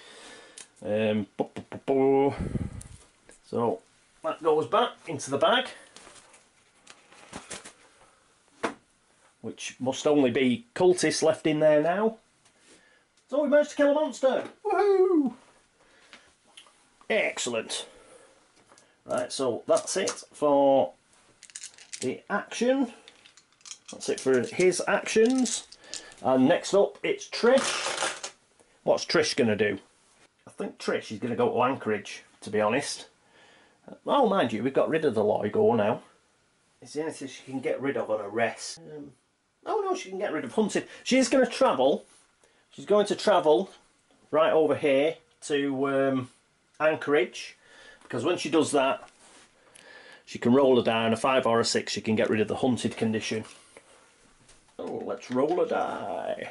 So that goes back into the bag, which must only be cultists left in there now. So we managed to kill a monster. Woohoo! Excellent. Right, so that's it for the action. That's it for his actions. And next up, it's Trish. What's Trish going to do? I think Trish is going to go to Anchorage, to be honest. Oh, mind you, we've got rid of the Loigor now. Is there anything she can get rid of on a rest? Oh no, she can get rid of hunting. She's going to travel. She's going to travel right over here to Anchorage. Because when she does that, she can roll a die, a 5 or a 6, she can get rid of the hunted condition. Oh, let's roll a die.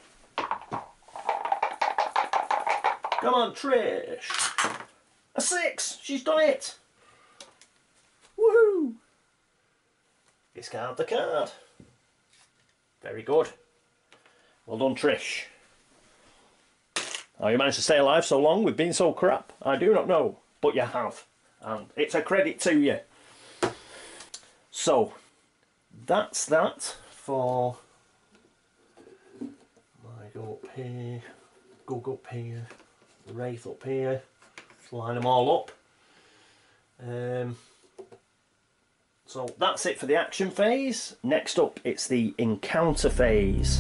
Come on, Trish. A 6. She's done it. Woohoo! Discard the card. Very good. Well done, Trish. How you managed to stay alive so long with being so crap, I do not know. But you have. And it's a credit to you. So, that's that for... Go up here. Gug up here. Wraith up here. Line them all up. So that's it for the action phase. Next up, it's the encounter phase.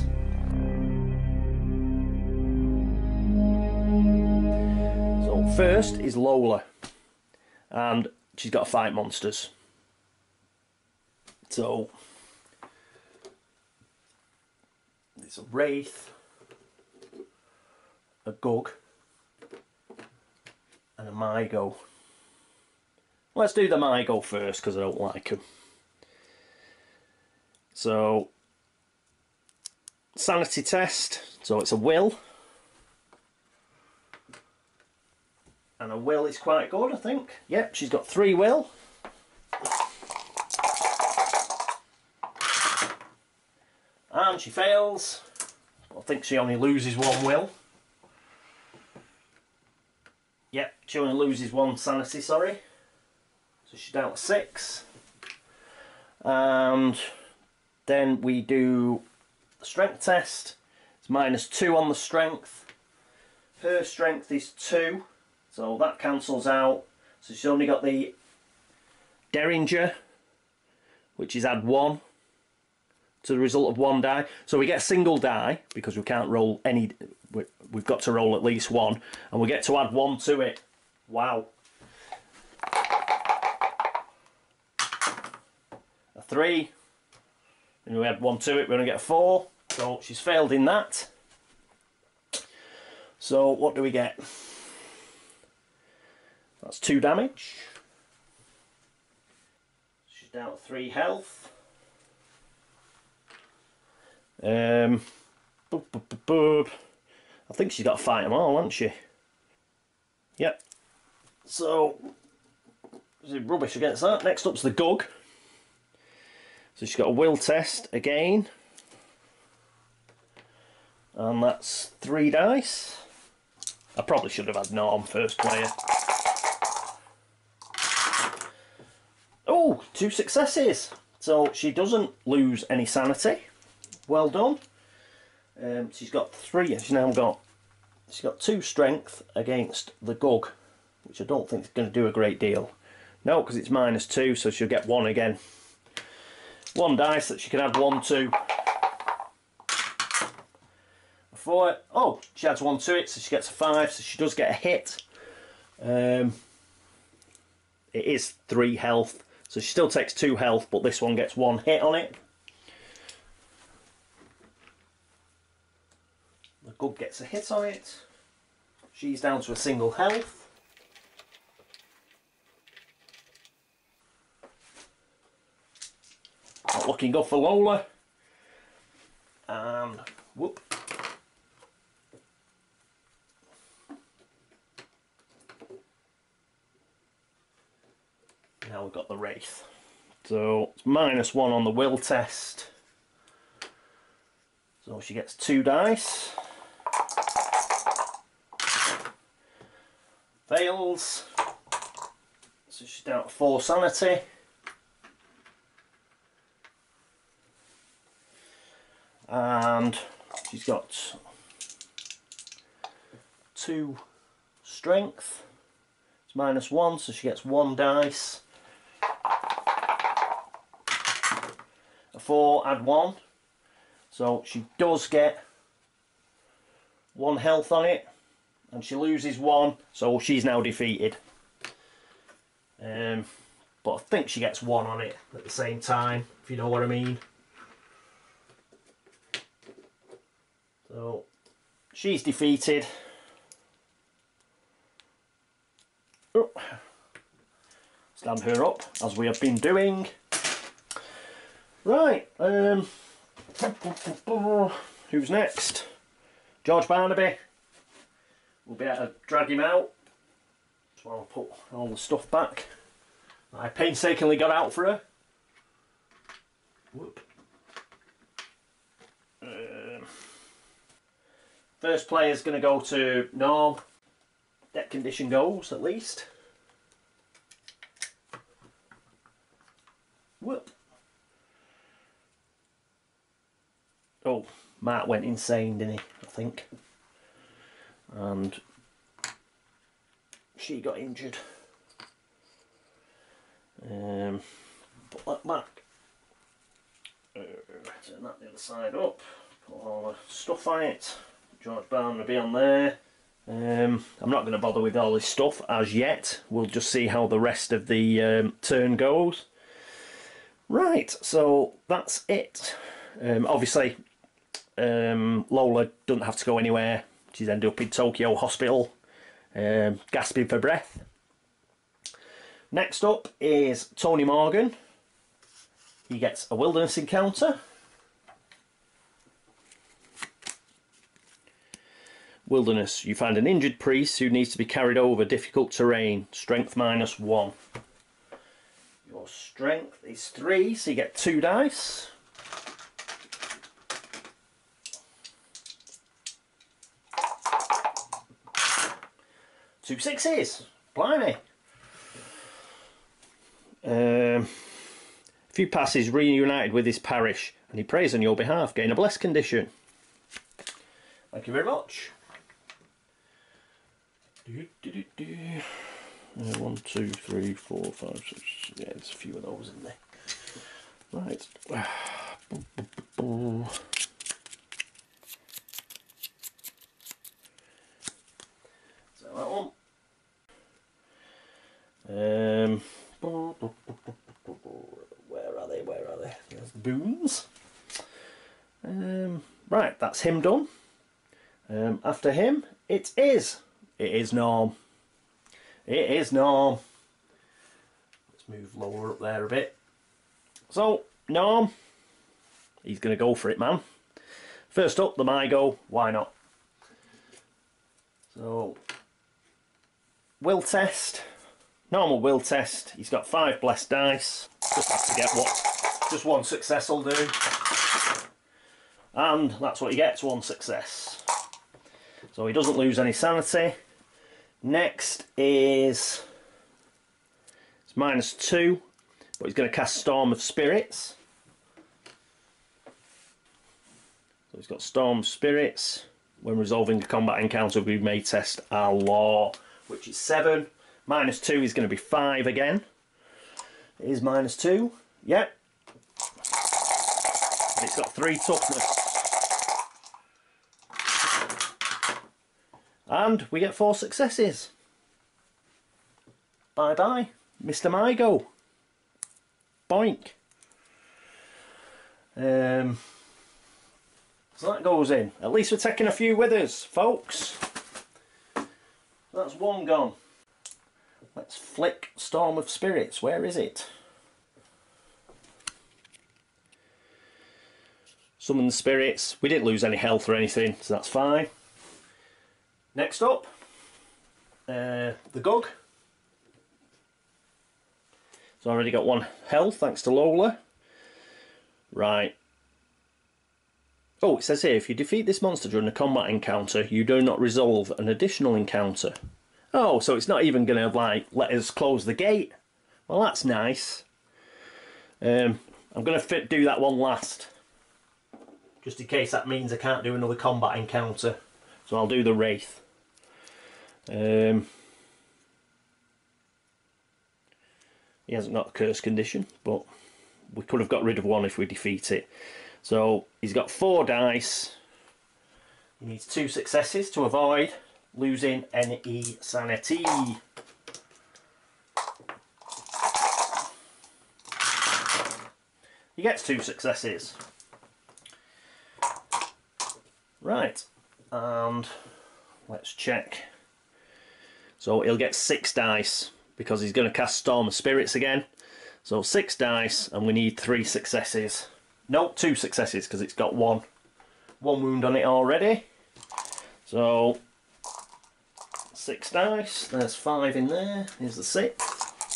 So first is Lola, and she's got to fight monsters. So it's a Wraith, a Gug, and a Mygo. Let's do the Mygo first because I don't like him. So, sanity test. So it's a will. And a will is quite good, I think. Yep, she's got 3 will. And she fails. I think she only loses 1 will. Yep, she only loses 1 sanity, sorry. So she's down to 6. And then we do the strength test. It's -2 on the strength. Her strength is 2. So that cancels out. So she's only got the Derringer, which is add 1 to the result of 1 die. So we get a single die because we can't roll any. We've got to roll at least 1, and we get to add 1 to it. Wow. A 3, and we add 1 to it. We're going to get a 4. So she's failed in that. So what do we get? That's 2 damage. She's down to 3 health. I think she's got to fight them all, hasn't she? Yep. So, rubbish against that. Next up's the Gug. So she's got a will test again. And that's 3 dice. I probably should have had Norm first player. Oh, 2 successes. So she doesn't lose any sanity. Well done. She's got 3. She's got 2 strength against the Gug, which I don't think is going to do a great deal. No, because it's -2, so she'll get 1 again. 1 dice that she can add 1 to. 4. Oh, she adds 1 to it, so she gets a 5. So she does get a hit. It is 3 health, so she still takes 2 health, but this one gets 1 hit on it. The Gug gets a hit on it. She's down to a single health. Not looking good for Lola. And whoop. Now we've got the Wraith. So it's -1 on the will test. So she gets 2 dice. Fails. So she's down to 4 sanity. And she's got 2 strength. It's -1, so she gets 1 dice. A 4, add 1. So she does get 1 health on it, and she loses 1, so she's now defeated. But I think she gets 1 on it at the same time, if you know what I mean. So she's defeated. Oh. Stand her up, as we have been doing. Right, who's next? George Barnaby. We'll be able to drag him out. So I'll put all the stuff back that I painstakingly got out for her. Whoop. First player's going to go to Norm. Deck condition goes, at least. Whoop. Oh, Mark went insane, didn't he? I think. And she got injured. Put that back. Turn that the other side up. Put all the stuff on it. George Barnaby on there. I'm not going to bother with all this stuff as yet. We'll just see how the rest of the turn goes. Right, so that's it. Obviously, Lola doesn't have to go anywhere. She's ended up in Tokyo Hospital, gasping for breath. Next up is Tony Morgan. He gets a wilderness encounter. Wilderness, you find an injured priest who needs to be carried over difficult terrain. Strength -1. Your strength is 3, so you get 2 dice. Two 6s. Blimey. A few passes, reunited with his parish, and he prays on your behalf. Gain a blessed condition. Thank you very much. 1, 2, 3, 4, 5, 6. Yeah, there's a few of those in there. Right. So that one. Where are they? Where are they? There's the boons. Right, that's him done. After him, it is Norm. It is Norm. Let's move lower up there a bit. So, Norm, he's going to go for it, man. First up, the Mygo. Why not? So, will test. Normal will test. He's got 5 blessed dice. Just have to get just one success will do. And that's what he gets, 1 success. So he doesn't lose any sanity. Next is it's -2, but he's going to cast Storm of Spirits. So he's got Storm of Spirits. When resolving a combat encounter, we may test our law, which is 7. -2 is going to be 5 again. It is -2. Yep. And it's got 3 toughness. And we get 4 successes. Bye bye, Mr. Mygo. Boink. So that goes in. At least we're taking a few with us, folks. That's 1 gone. Let's flick Storm of Spirits. Where is it? Summon the spirits. We didn't lose any health or anything, so that's fine. Next up, the Gug. So I already got 1 health thanks to Lola. Right. Oh, it says here, if you defeat this monster during a combat encounter, you do not resolve an additional encounter. Oh, so it's not even going to like let us close the gate. Well, that's nice. I'm going to do that one last. Just in case that means I can't do another combat encounter. So I'll do the Wraith. He hasn't got a curse condition, but we could have got rid of 1 if we defeat it. So he's got 4 dice. He needs 2 successes to avoid losing any sanity. He gets 2 successes. Right, and let's check. So he'll get 6 dice because he's going to cast Storm of Spirits again. So 6 dice, and we need 3 successes. No, 2 successes because it's got one wound on it already. So 6 dice. There's 5 in there. Here's the 6th.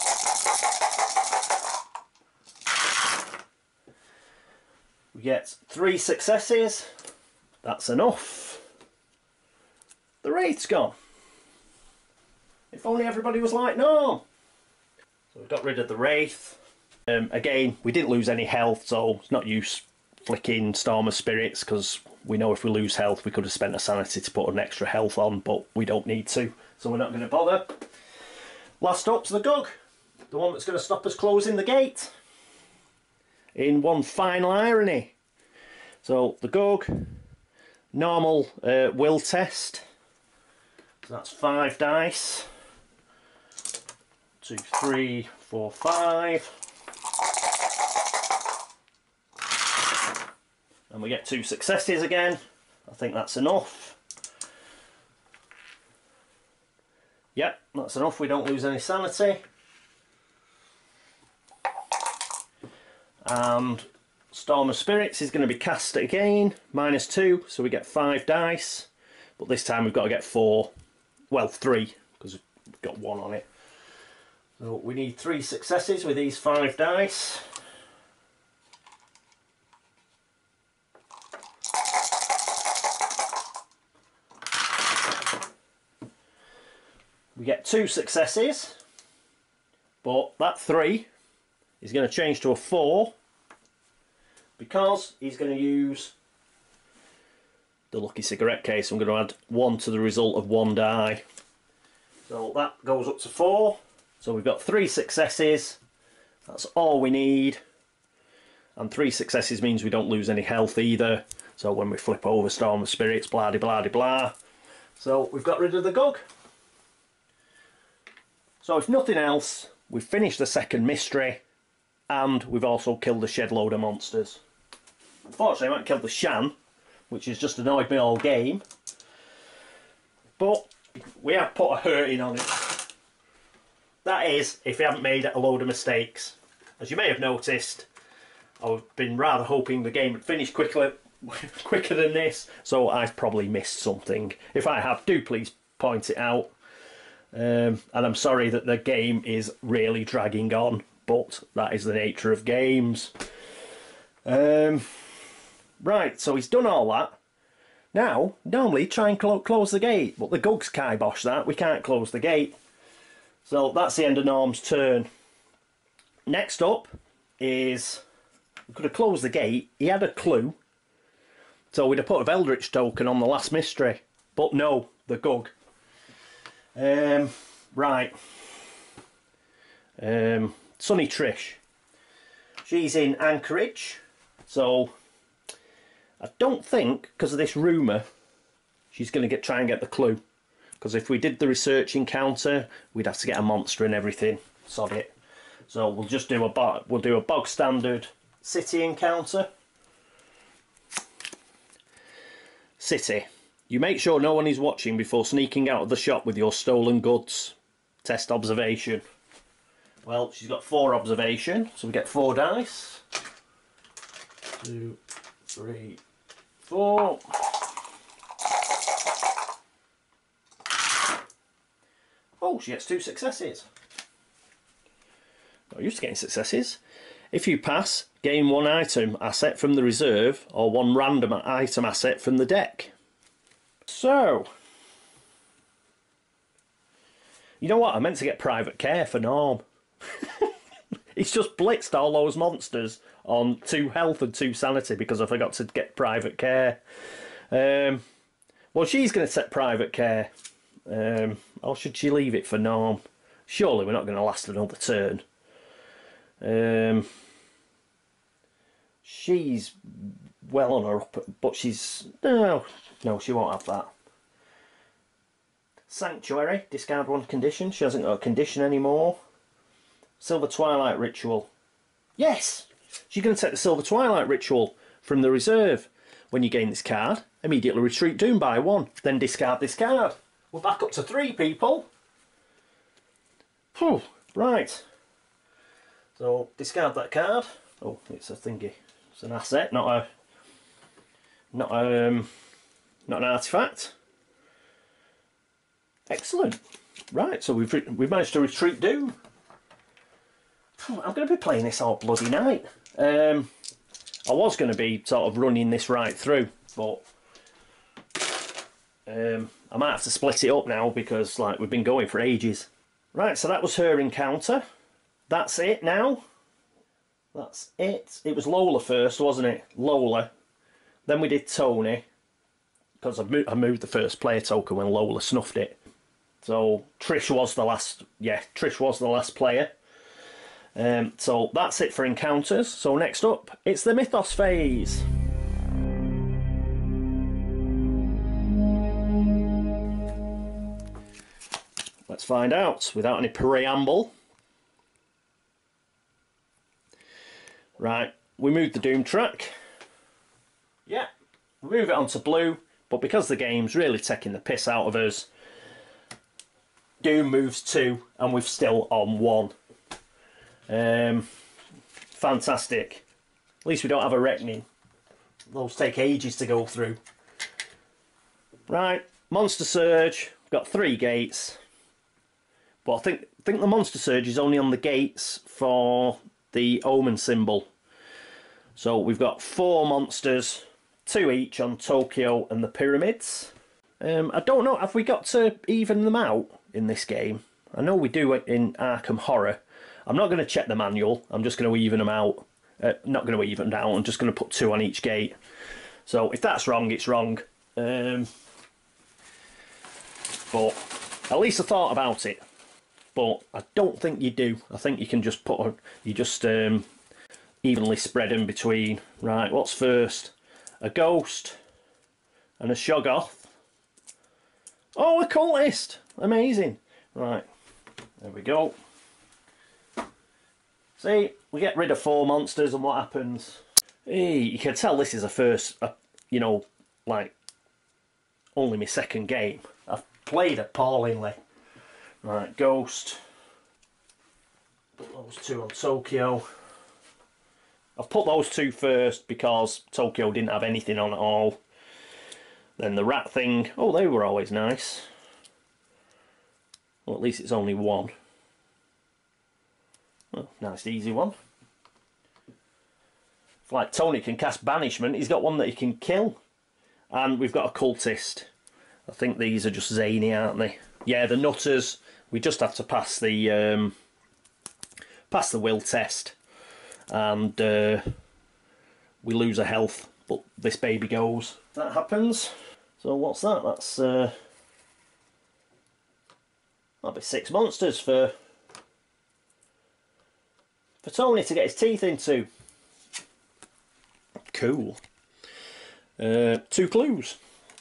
We get 3 successes. That's enough. The Wraith's gone. If only everybody was like, no. So we've got rid of the Wraith. Again, we didn't lose any health, so it's not use flicking Storm of Spirits, because we know if we lose health, we could have spent a sanity to put an extra health on, but we don't need to, so we're not going to bother. Last up's the Gug, the one that's going to stop us closing the gate. In one final irony. So the Gug, normal will test. So that's 5 dice. 2, 3, 4, 5. And we get 2 successes again. I think that's enough. Yep, that's enough. We don't lose any sanity. And Storm of Spirits is going to be cast again. -2, so we get 5 dice. But this time we've got to get 4. Well, 3, because we've got 1 on it. So we need 3 successes with these 5 dice. We get 2 successes, but that 3 is going to change to a 4 because he's going to use the lucky cigarette case. I'm going to add 1 to the result of 1 die. So that goes up to 4. So we've got 3 successes. That's all we need. And 3 successes means we don't lose any health either. So when we flip over Storm of Spirits, blah de blah de blah. So we've got rid of the Gug. So if nothing else, we've finished the second mystery, and we've also killed a shed load of monsters. Unfortunately, I haven't killed the Shan, which has just annoyed me all game. But we have put a hurting on it. That is, if we haven't made a load of mistakes. As you may have noticed, I've been rather hoping the game would finish quicker than this, so I've probably missed something. If I have, do please point it out. And I'm sorry that the game is really dragging on, but that is the nature of games. Right, so he's done all that. Now, normally try and close the gate, but the Gug's kibosh that, we can't close the gate. So that's the end of Norm's turn. Next up is, we could have closed the gate, he had a clue, so we'd have put a Eldritch token on the last mystery, but no, the Gug. Right. Sunny Trish. She's in Anchorage, so I don't think, because of this rumour, she's going to try and get the clue. Because if we did the research encounter, we'd have to get a monster and everything. Sod it. So we'll just do a bog standard city encounter. City. You make sure no one is watching before sneaking out of the shop with your stolen goods. Test observation. Well, she's got 4 observation, so we get 4 dice. 2, 3, 4. Oh, she gets 2 successes. Not used to getting successes. If you pass, gain 1 item asset from the reserve or 1 random item asset from the deck. So, you know what? I meant to get private care for Norm. He's just blitzed all those monsters on 2 health and 2 sanity because I forgot to get private care. Well, she's going to set private care. Or should she leave it for Norm? Surely we're not going to last another turn. She's well on her up, but she's... No, she won't have that. Sanctuary, discard 1 condition. She hasn't got a condition anymore. Silver Twilight Ritual. Yes! She's going to take the Silver Twilight Ritual from the reserve. When you gain this card, immediately retreat Doom by 1. Then discard this card. We're back up to 3 people. Whew, right. So discard that card. Oh, it's a thingy. It's an asset, not an artifact. Excellent. Right, so we've managed to retreat Doom. I'm going to be playing this all bloody night. I was going to be sort of running this right through, but I might have to split it up now because like we've been going for ages. Right, so that was her encounter. That's it now. That's it. It was Lola first, wasn't it? Lola. Then we did Tony. Because I moved the first player token when Lola snuffed it. So Trish was the last. Yeah, Trish was the last player. So that's it for encounters. So next up, it's the Mythos phase. Let's find out without any preamble. Right, we moved the Doom track. Yeah, we move it onto blue, but because the game's really taking the piss out of us, Doom moves 2 and we're still on 1. Fantastic. At least we don't have a reckoning. Those take ages to go through. Right, Monster Surge. We've got 3 gates. But I think the Monster Surge is only on the gates for the Omen symbol. So we've got 4 monsters, 2 each on Tokyo and the Pyramids. I don't know, have we got to even them out in this game? I know we do it in Arkham Horror. I'm not going to check the manual, I'm just going to even them out. Not going to even them out, I'm just going to put 2 on each gate. So if that's wrong, it's wrong. But At least I thought about it, but I don't think you do. I think you can just evenly spread them between. Right, what's first? A ghost and a Shoggoth. Oh, a cultist! Amazing. Right, there we go. See, we get rid of 4 monsters and what happens? Hey, you can tell this is a first, you know, like, only my second game. I've played appallingly. Right, Ghost. Put those 2 on Tokyo. I've put those 2 first because Tokyo didn't have anything on at all. Then the rat thing. Oh, they were always nice. Well, at least it's only 1. Oh, nice easy one. If like Tony can cast banishment, he's got one that he can kill. And we've got a cultist. I think these are just zany, aren't they? Yeah, the nutters. We just have to pass the will test, and we lose a health, but this baby goes. That happens. So what's that? That's that'll be 6 monsters for Tony to get his teeth into. Cool. 2 clues.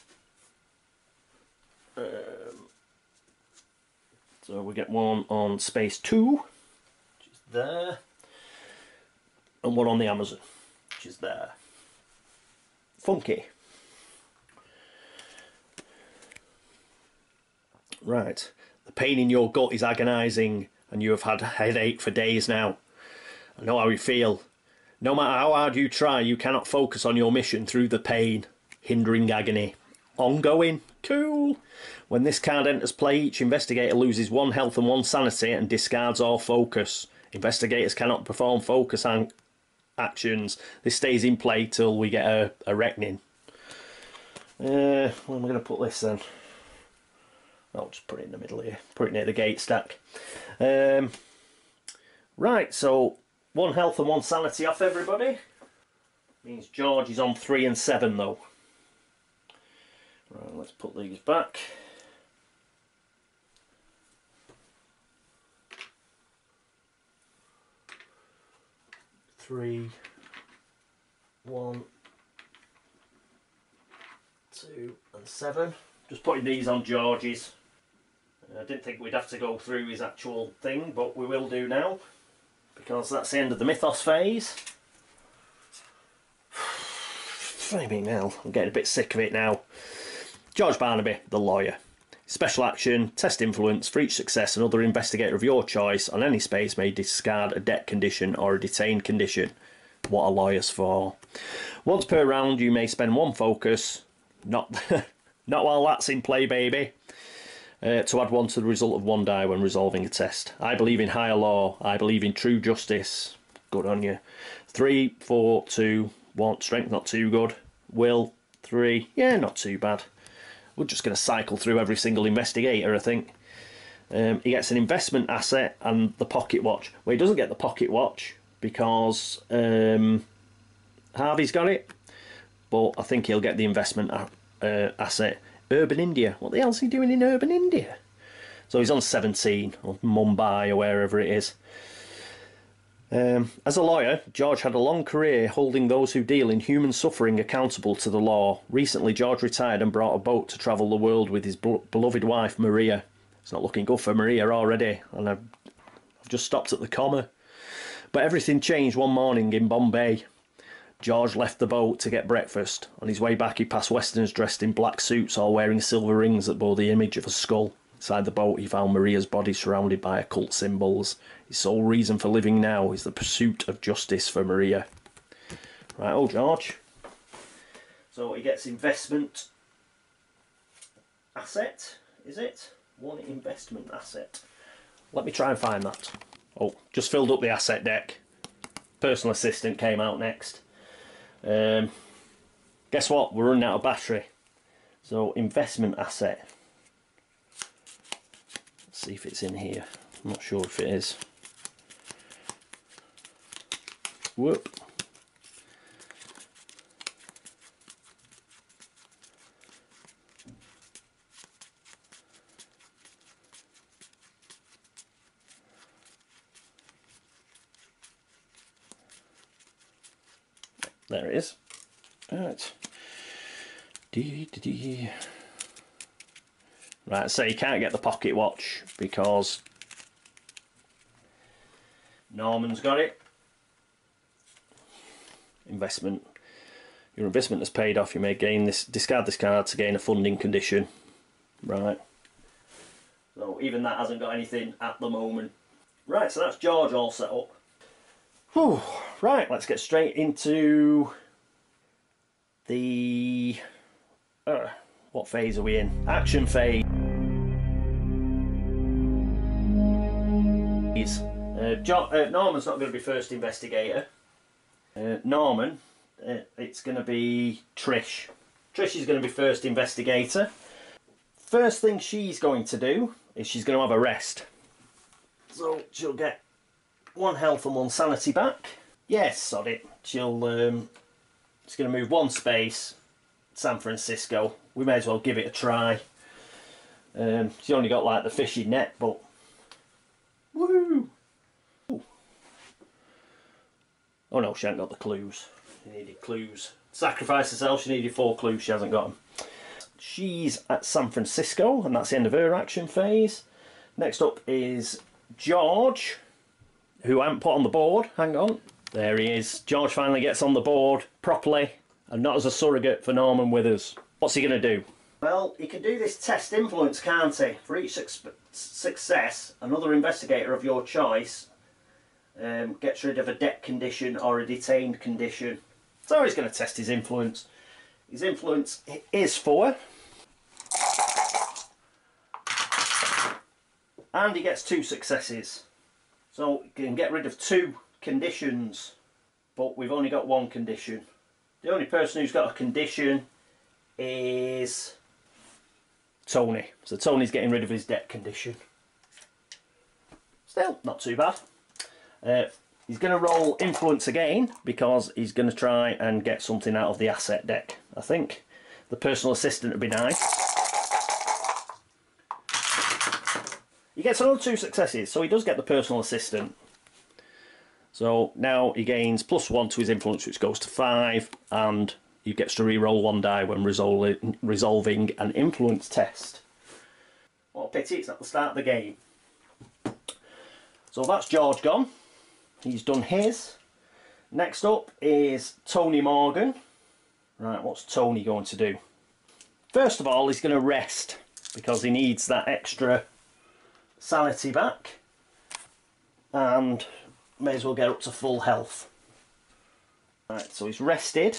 So we get one on space 2, which is there, and one on the Amazon, which is there. Funky. Right. The pain in your gut is agonising, and you have had a headache for days now. I know how you feel. No matter how hard you try, you cannot focus on your mission through the pain, hindering agony. Ongoing. Cool. When this card enters play, each investigator loses 1 health and 1 sanity and discards all focus. Investigators cannot perform focus actions. This stays in play till we get a reckoning. Where am I going to put this then? I'll just put it in the middle here. Put it near the gate stack. Right, so 1 health and 1 sanity off everybody. Means George is on 3 and 7 though. Right, let's put these back. Three, 1, 2 and 7. Just putting these on George's. I didn't think we'd have to go through his actual thing, but we will do now, because that's the end of the Mythos phase. Flaming hell, I'm getting a bit sick of it now. George Barnaby, the lawyer. Special action, test influence. For each success, another investigator of your choice on any space may discard a debt condition or a detained condition. What are lawyers for? Once per round, you may spend 1 focus. Not while that's in play, baby. To add 1 to the result of 1 die when resolving a test. I believe in higher law. I believe in true justice. Good on you. 3, 4, 2, 1. Strength not too good. Will 3. Yeah, not too bad. We're just going to cycle through every single investigator, I think. He gets an investment asset and the pocket watch. Well, he doesn't get the pocket watch because Harvey's got it. But I think he'll get the investment asset. Urban India. What the hell's he doing in Urban India? So he's on 17, or Mumbai, or wherever it is. As a lawyer, George had a long career holding those who deal in human suffering accountable to the law. Recently, George retired and brought a boat to travel the world with his beloved wife, Maria. It's not looking good for Maria already, and I've just stopped at the comma. But everything changed one morning in Bombay. George left the boat to get breakfast. On his way back, he passed Westerners dressed in black suits, all wearing silver rings that bore the image of a skull. Inside the boat, he found Maria's body surrounded by occult symbols. His sole reason for living now is the pursuit of justice for Maria. Right, oh George. So he gets investment asset, is it? 1 investment asset. Let me try and find that. Oh, just filled up the asset deck. Personal assistant came out next. Guess what? We're running out of battery. So investment asset. Let's see if it's in here. I'm not sure if it is. Whoop. There it is. Right. Right, so you can't get the pocket watch because Norman's got it. Investment. Your investment has paid off. You may gain this. Discard this card to gain a funding condition. Right. So even that hasn't got anything at the moment. Right, so that's George all set up. Whew. Right, let's get straight into the... what phase are we in? Action phase. Norman's not going to be first investigator. Norman, it's going to be Trish. Trish is going to be first investigator. First thing she's going to do is she's going to have a rest. So she'll get 1 health and 1 sanity back. Yes, sod it. She'll she's going to move 1 space. San Francisco. We may as well give it a try. She's only got like the fishing net, but woohoo! Oh no, she hasn't got the clues. She needed clues. Sacrifice herself. She needed 4 clues. She hasn't got them. She's at San Francisco, and that's the end of her action phase. Next up is George, who I haven't put on the board. Hang on. There he is. George finally gets on the board properly, and not as a surrogate for Norman Withers. What's he going to do? Well, he can do this test influence, can't he? For each success, another investigator of your choice gets rid of a debt condition or a detained condition. So he's going to test his influence. His influence is 4. And he gets 2 successes. So he can get rid of 2 conditions. But we've only got 1 condition. The only person who's got a condition is Tony. So Tony's getting rid of his debt condition. Still, not too bad. He's going to roll influence again because he's going to try and get something out of the asset deck. I think the personal assistant would be nice. He gets another 2 successes, so he does get the personal assistant. So now he gains +1 to his influence, which goes to 5, and he gets to re-roll 1 die when resolving an influence test. What a pity, it's at the start of the game. So that's George gone. He's done his. Next up is Tony Morgan. Right, what's Tony going to do? First of all, he's going to rest because he needs that extra sanity back, and may as well get up to full health. Right, so he's rested.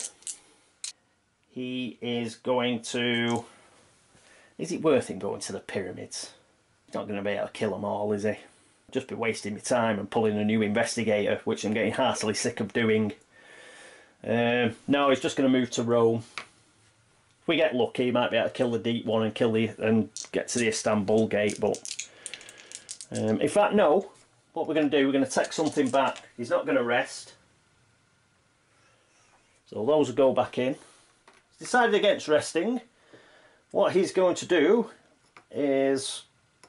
He is going to... Is it worth him going to the pyramids? He's not going to be able to kill them all, is he? Just be wasting my time and pulling a new investigator, which I'm getting heartily sick of doing. No, he's just going to move to Rome. If we get lucky, he might be able to kill the deep one and get to the Istanbul gate. But in fact, no. What we're going to do, we're going to take something back. He's not going to rest, so those will go back in. He's decided against resting. What he's going to do is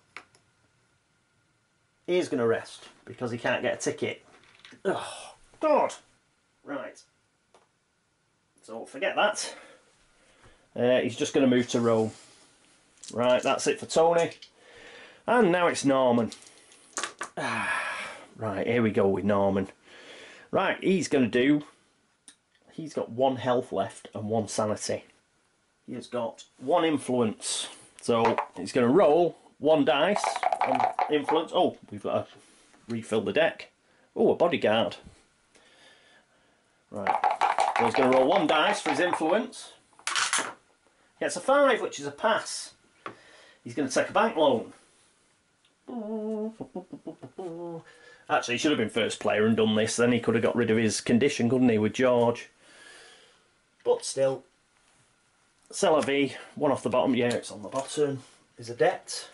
he's going to rest because he can't get a ticket. Oh, God. Right. So forget that. He's just going to move to Rome. Right, that's it for Tony. And now it's Norman. Right, here we go with Norman. Right, he's going to do... He's got 1 health left and 1 sanity. He's got 1 influence. So he's going to roll 1 dice on influence. Oh, we've got to refill the deck. Oh, a bodyguard. Right. So he's going to roll 1 dice for his influence. Gets a 5, which is a pass. He's going to take a bank loan. Actually, he should have been first player and done this. Then he could have got rid of his condition, couldn't he, with George? But still. C'est la vie. 1 off the bottom. Yeah, it's on the bottom. Is a debt.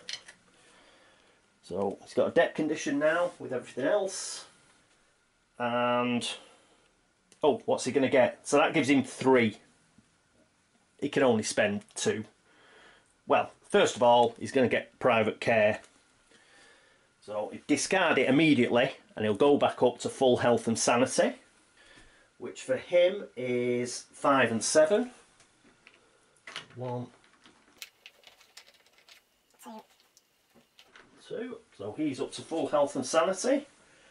So he's got a debt condition now with everything else. And oh, what's he going to get? So that gives him 3. He can only spend 2. Well, first of all, he's going to get private care. So he'll discard it immediately and he'll go back up to full health and sanity. which for him is 5 and 7. 1, 2. So he's up to full health and sanity.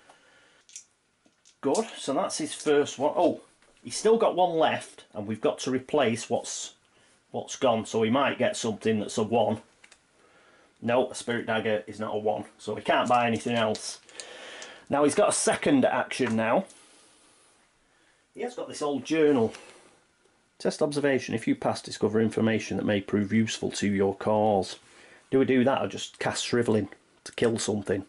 Good, so that's his first one. Oh, he's still got one left, and we've got to replace what's gone. So he might get something that's a 1. No, a spirit dagger is not a 1, so he can't buy anything else. Now he's got a second action now. He has got this old journal. Test observation. If you pass, discover information that may prove useful to your cause. Do we do that or just cast shriveling to kill something?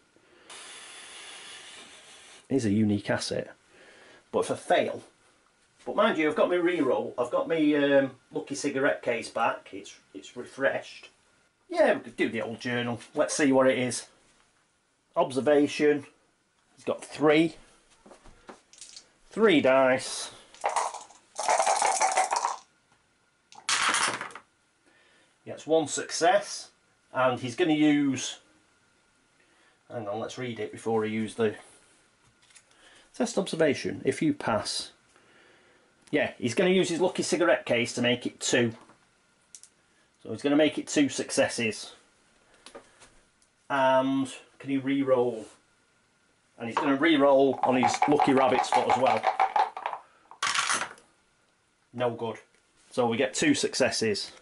Is a unique asset. But if I fail, but mind you, I've got my reroll. I've got my lucky cigarette case back. It's refreshed. Yeah, we could do the old journal. Let's see what it is. Observation. He's got 3 dice. He gets 1 success, and he's going to use. Hang on, let's read it before he used the test observation. If you pass, yeah, he's going to use his lucky cigarette case to make it 2. So he's going to make it 2 successes. And can he re-roll? And he's going to re-roll on his lucky rabbit's foot as well. No good. So we get 2 successes.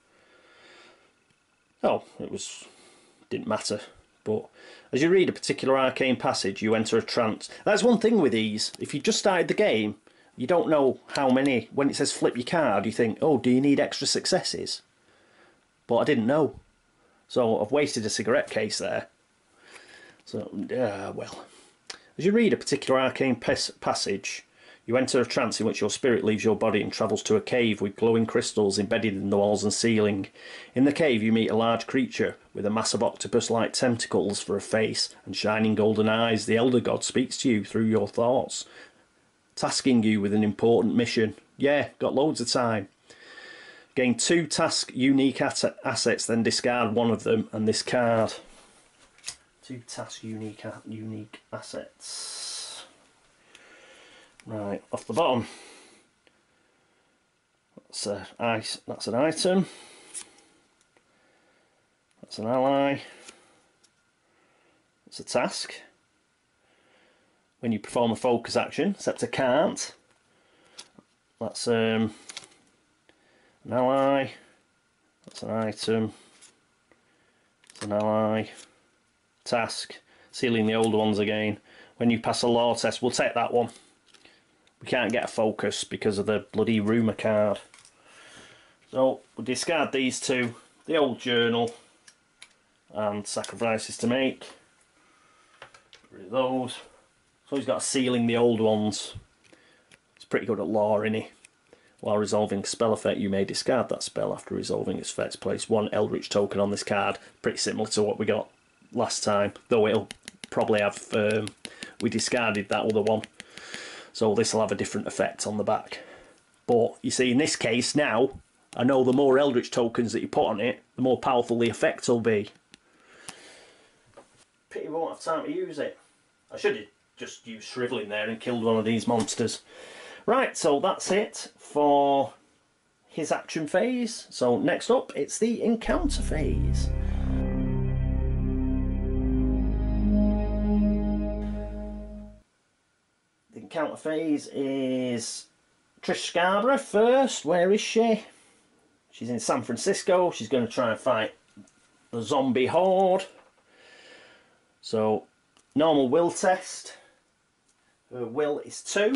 Oh, didn't matter. But as you read a particular arcane passage, you enter a trance. That's one thing with these. If you just started the game, you don't know how many. When it says flip your card, you think, oh, do you need extra successes? But I didn't know. So I've wasted a cigarette case there. So, well. As you read a particular arcane passage, you enter a trance in which your spirit leaves your body and travels to a cave with glowing crystals embedded in the walls and ceiling. In the cave you meet a large creature with a mass of octopus-like tentacles for a face and shining golden eyes. The Elder God speaks to you through your thoughts, tasking you with an important mission. Yeah, got loads of time. Gain 2 task unique assets, then discard one of them and this card. 2 task unique assets. Right, off the bottom. That's an item. That's an ally. That's a task. When you perform a focus action, except I can't. That's an ally. That's an item. That's an ally. Task. Sealing the old ones again. When you pass a law test, we'll take that one. We can't get a focus because of the bloody rumour card. So we'll discard these 2. The old journal and sacrifices to make. Get rid of those. So he's got a sealing the old ones. He's pretty good at law, isn't he? While resolving a spell effect, you may discard that spell after resolving its effect. Place 1 Eldritch token on this card. Pretty similar to what we got last time, though it'll probably have. We discarded that other one, so this will have a different effect on the back. But you see, in this case now, I know the more Eldritch tokens that you put on it, the more powerful the effect will be. Pity we won't have time to use it. I should have just used shriveling there and killed one of these monsters. Right, so that's it for his action phase. So next up, it's the encounter phase. The encounter phase is Trish Scarborough first. Where is she? She's in San Francisco. She's going to try and fight the zombie horde. So, normal will test. Her will is 2.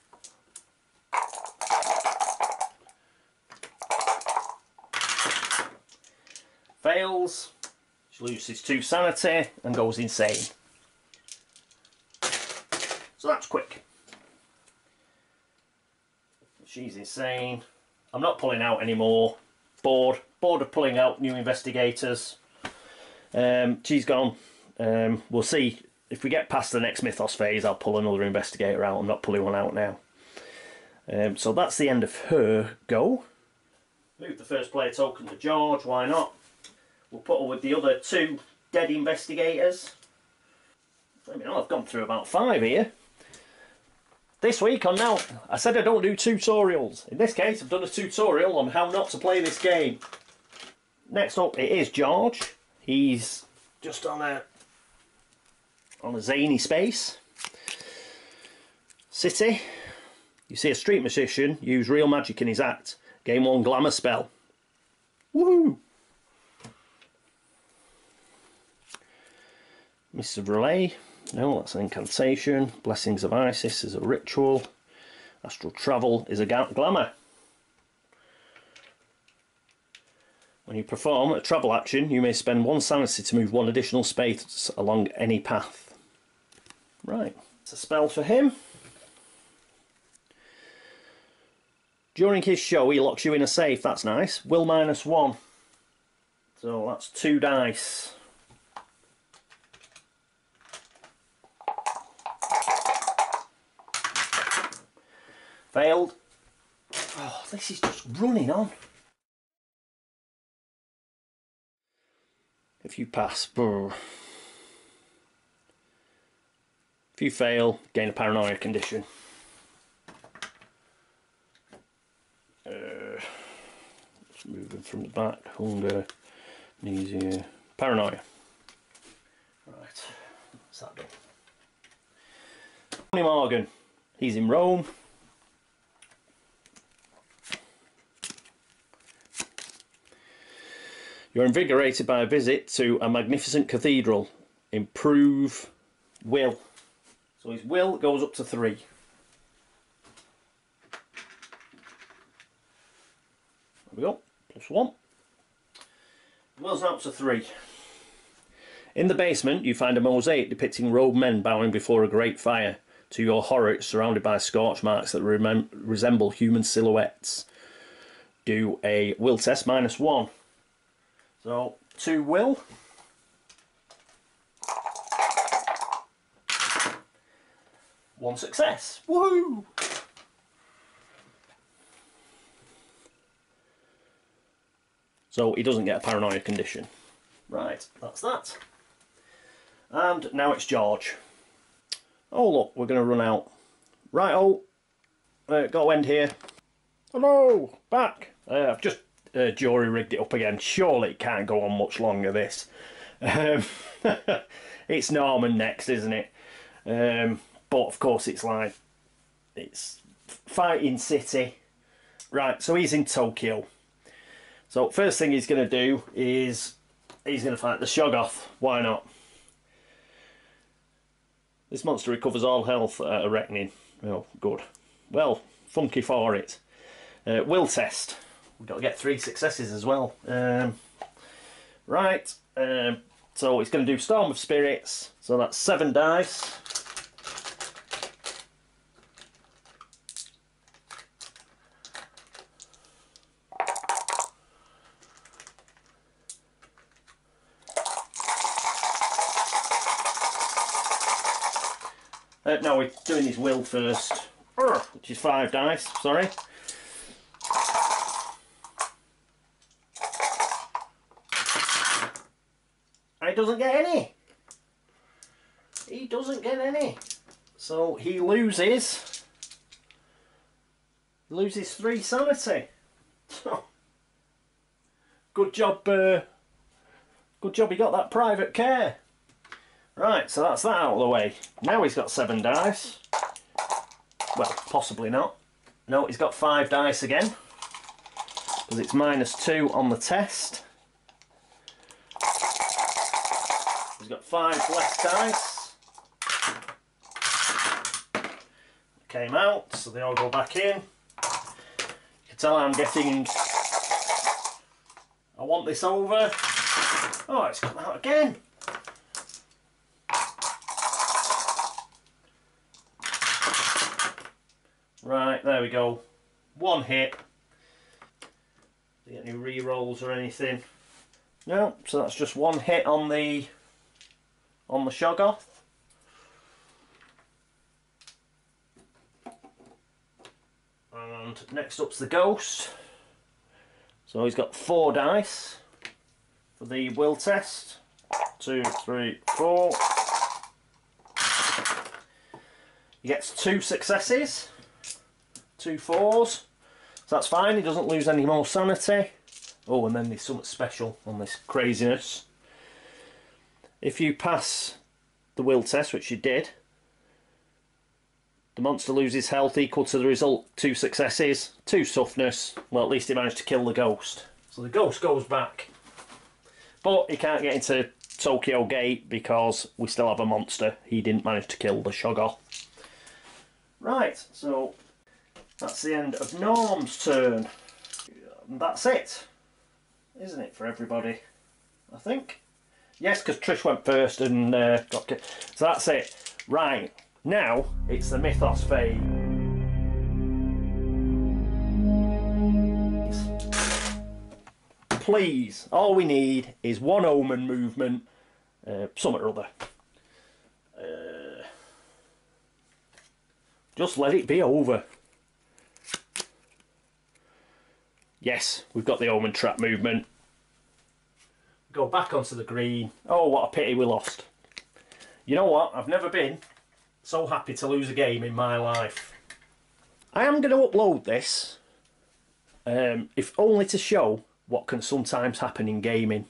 Fails. She loses 2 sanity and goes insane. So that's quick. She's insane. I'm not pulling out anymore. Bored of pulling out new investigators. She's gone. We'll see if we get past the next Mythos phase. I'll pull another investigator out. I'm not pulling one out now. So that's the end of her go. Move the first player token to George. Why not? We'll put her with the other 2 dead investigators. I mean, I've gone through about 5 here. This week on Now, I said I don't do tutorials. In this case, I've done a tutorial on how not to play this game. Next up, it is George. He's just on a zany space. City. You see a street magician use real magic in his act. Gain 1 glamour spell. Woohoo! Mists of Relay. No, that's an incantation. Blessings of Isis is a ritual. Astral Travel is a glamour. When you perform a travel action, you may spend 1 sanity to move 1 additional space along any path. Right, it's a spell for him. During his show, he locks you in a safe. That's nice. Will -1. So that's 2 dice. Failed. Oh, this is just running on. If you pass, brr. If you fail, gain a paranoia condition. Just moving from the back. Hunger, amnesia, paranoia. Right, what's that done? Tony Morgan. He's in Rome. You're invigorated by a visit to a magnificent cathedral. Improve will. So his will goes up to 3. There we go. +1. Will's now up to 3. In the basement, you find a mosaic depicting robed men bowing before a great fire. To your horror, it's surrounded by scorch marks that resemble human silhouettes. Do a will test -1. So, 2 will. One success. Woohoo! So he doesn't get a paranoia condition. Right, that's that. And now it's George. Oh look, we're going to run out. Right, got to end here. Hello, back. I've just jury rigged it up again. Surely it can't go on much longer, this. It's Norman next, isn't it? But of course it's like, it's fighting city. Right, so he's in Tokyo. So first thing he's going to do is he's going to fight the Shoggoth. Why not? This monster recovers all health at a reckoning. Oh, good. Well, funky for it. Will test. We've got to get 3 successes as well. Right. So he's going to do Storm of Spirits. So that's 7 dice. No, we're doing his will first, which is 5 dice, sorry. And he doesn't get any. He doesn't get any. So he loses 3 sanity. Good job, he got that private care. Right, so that's that out of the way. Now he's got 7 dice. Well, possibly not. No, he's got 5 dice again. Because it's -2 on the test. He's got 5 less dice. Came out, so they all go back in. You can tell I'm getting... I want this over. Oh, it's come out again. Right, there we go. 1 hit. Do you get any re-rolls or anything? No, so that's just 1 hit on the Shoggoth. And next up's the Ghost. So he's got 4 dice for the will test. 2, 3, 4. He gets 2 successes, 2 4s, so that's fine, he doesn't lose any more sanity. Oh, and then there's something special on this craziness. If you pass the will test, which you did, the monster loses health equal to the result 2 successes, 2 toughness. Well, at least he managed to kill the ghost. So the ghost goes back. But he can't get into Tokyo Gate because we still have a monster. He didn't manage to kill the Shoggoth. Right, so that's the end of Norm's turn. And that's it, isn't it, for everybody? I think. Yes, because Trish went first and got killed. So that's it. Right, now it's the Mythos phase. Please, all we need is 1 omen movement, something or other. Just let it be over. Yes, we've got the omen trap movement. Go back onto the green. Oh, what a pity we lost. You know what? I've never been so happy to lose a game in my life. I am going to upload this, if only to show what can sometimes happen in gaming,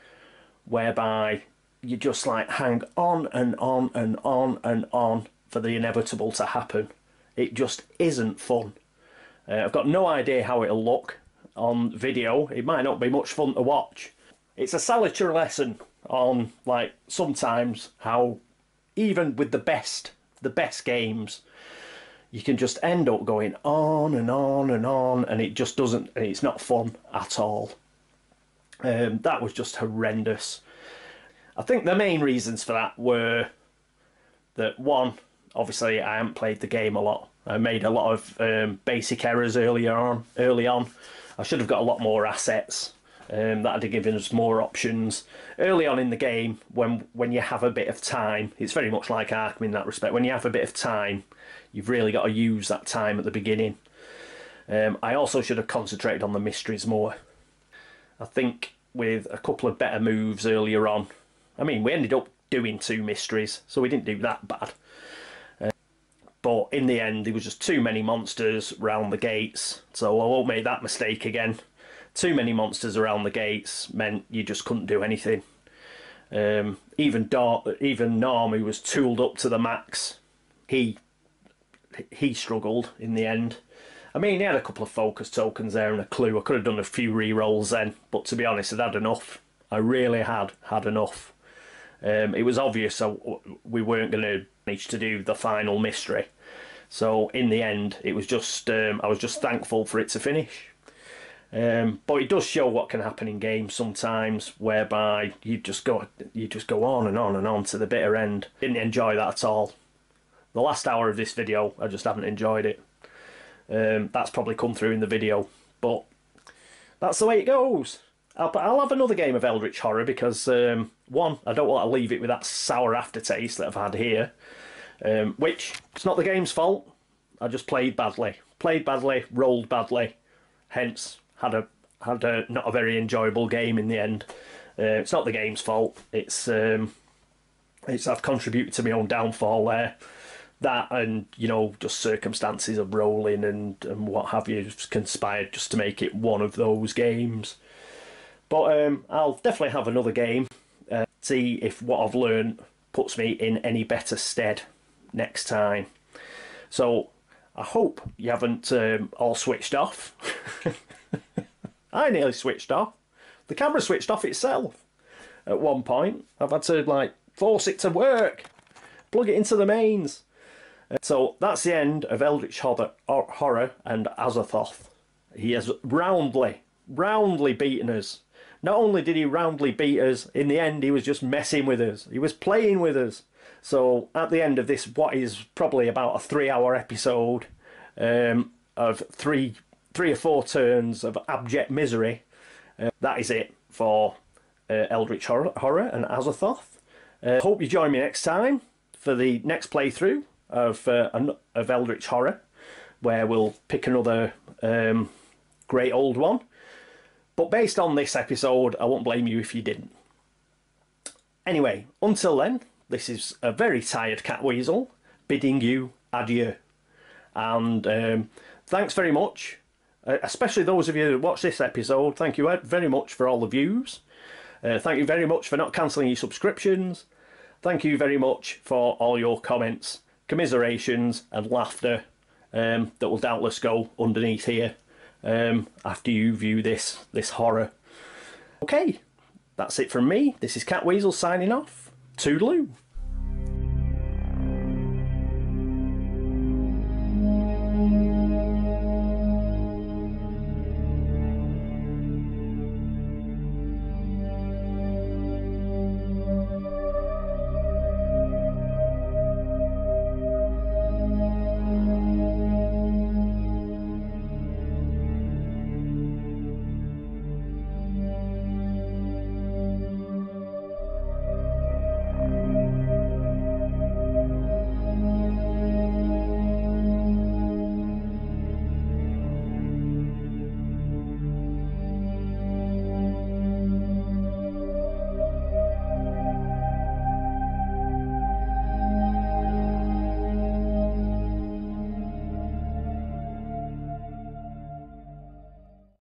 whereby you just like hang on and on and on and on for the inevitable to happen. It just isn't fun. I've got no idea how it'll look on video. It might not be much fun to watch. It's a salutary lesson on, like, sometimes how even with the best games, you can just end up going on and on and on, and it just doesn't, it's not fun at all. That was just horrendous. I think the main reasons for that were that, one, obviously I haven't played the game a lot. I made a lot of basic errors early on. I should have got a lot more assets. That would have given us more options early on in the game. When you have a bit of time, it's very much like Arkham in that respect. When you have a bit of time, you've really got to use that time at the beginning. I also should have concentrated on the mysteries more. I think with a couple of better moves earlier on, I mean, we ended up doing 2 mysteries, so we didn't do that bad. But in the end, there was just too many monsters round the gates, so I won't make that mistake again. Too many monsters around the gates meant you just couldn't do anything. Even Norm, who was tooled up to the max, he struggled in the end. I mean, he had a couple of focus tokens there and a clue. I could have done a few re-rolls then, but to be honest, I'd had enough. I really had enough. It was obvious we weren't going to manage to do the final mystery. So in the end, it was just I was just thankful for it to finish. But it does show what can happen in games sometimes, whereby you just go on and on and on to the bitter end. Didn't enjoy that at all. The last hour of this video, I just haven't enjoyed it. That's probably come through in the video, but that's the way it goes. I'll have another game of Eldritch Horror because, one, I don't want to leave it with that sour aftertaste that I've had here, which, it's not the game's fault. I just played badly, rolled badly, hence had a not a very enjoyable game in the end. It's not the game's fault. It's I've contributed to my own downfall there. That and, you know, just circumstances of rolling and what have you conspired just to make it one of those games. But I'll definitely have another game. See if what I've learned puts me in any better stead next time. So I hope you haven't all switched off. I nearly switched off. The camera switched off itself at one point. I've had to, like, force it to work, plug it into the mains. So that's the end of Eldritch Horror and Azathoth. He has roundly beaten us. Not only did he roundly beat us, in the end he was just messing with us. He was playing with us. So at the end of this, what is probably about a 3-hour episode of three or four turns of abject misery, that is it for Eldritch Horror and Azathoth. Hope you join me next time for the next playthrough of Eldritch Horror, where we'll pick another great old one. But based on this episode, I won't blame you if you didn't. Anyway, until then, this is a very tired Catweazle bidding you adieu. And thanks very much, especially those of you that watch this episode. Thank you very much for all the views. Thank you very much for not cancelling your subscriptions. Thank you very much for all your comments, commiserations and laughter that will doubtless go underneath here after you view this horror. Okay, that's it from me. This is Catweazle signing off. Toodaloo.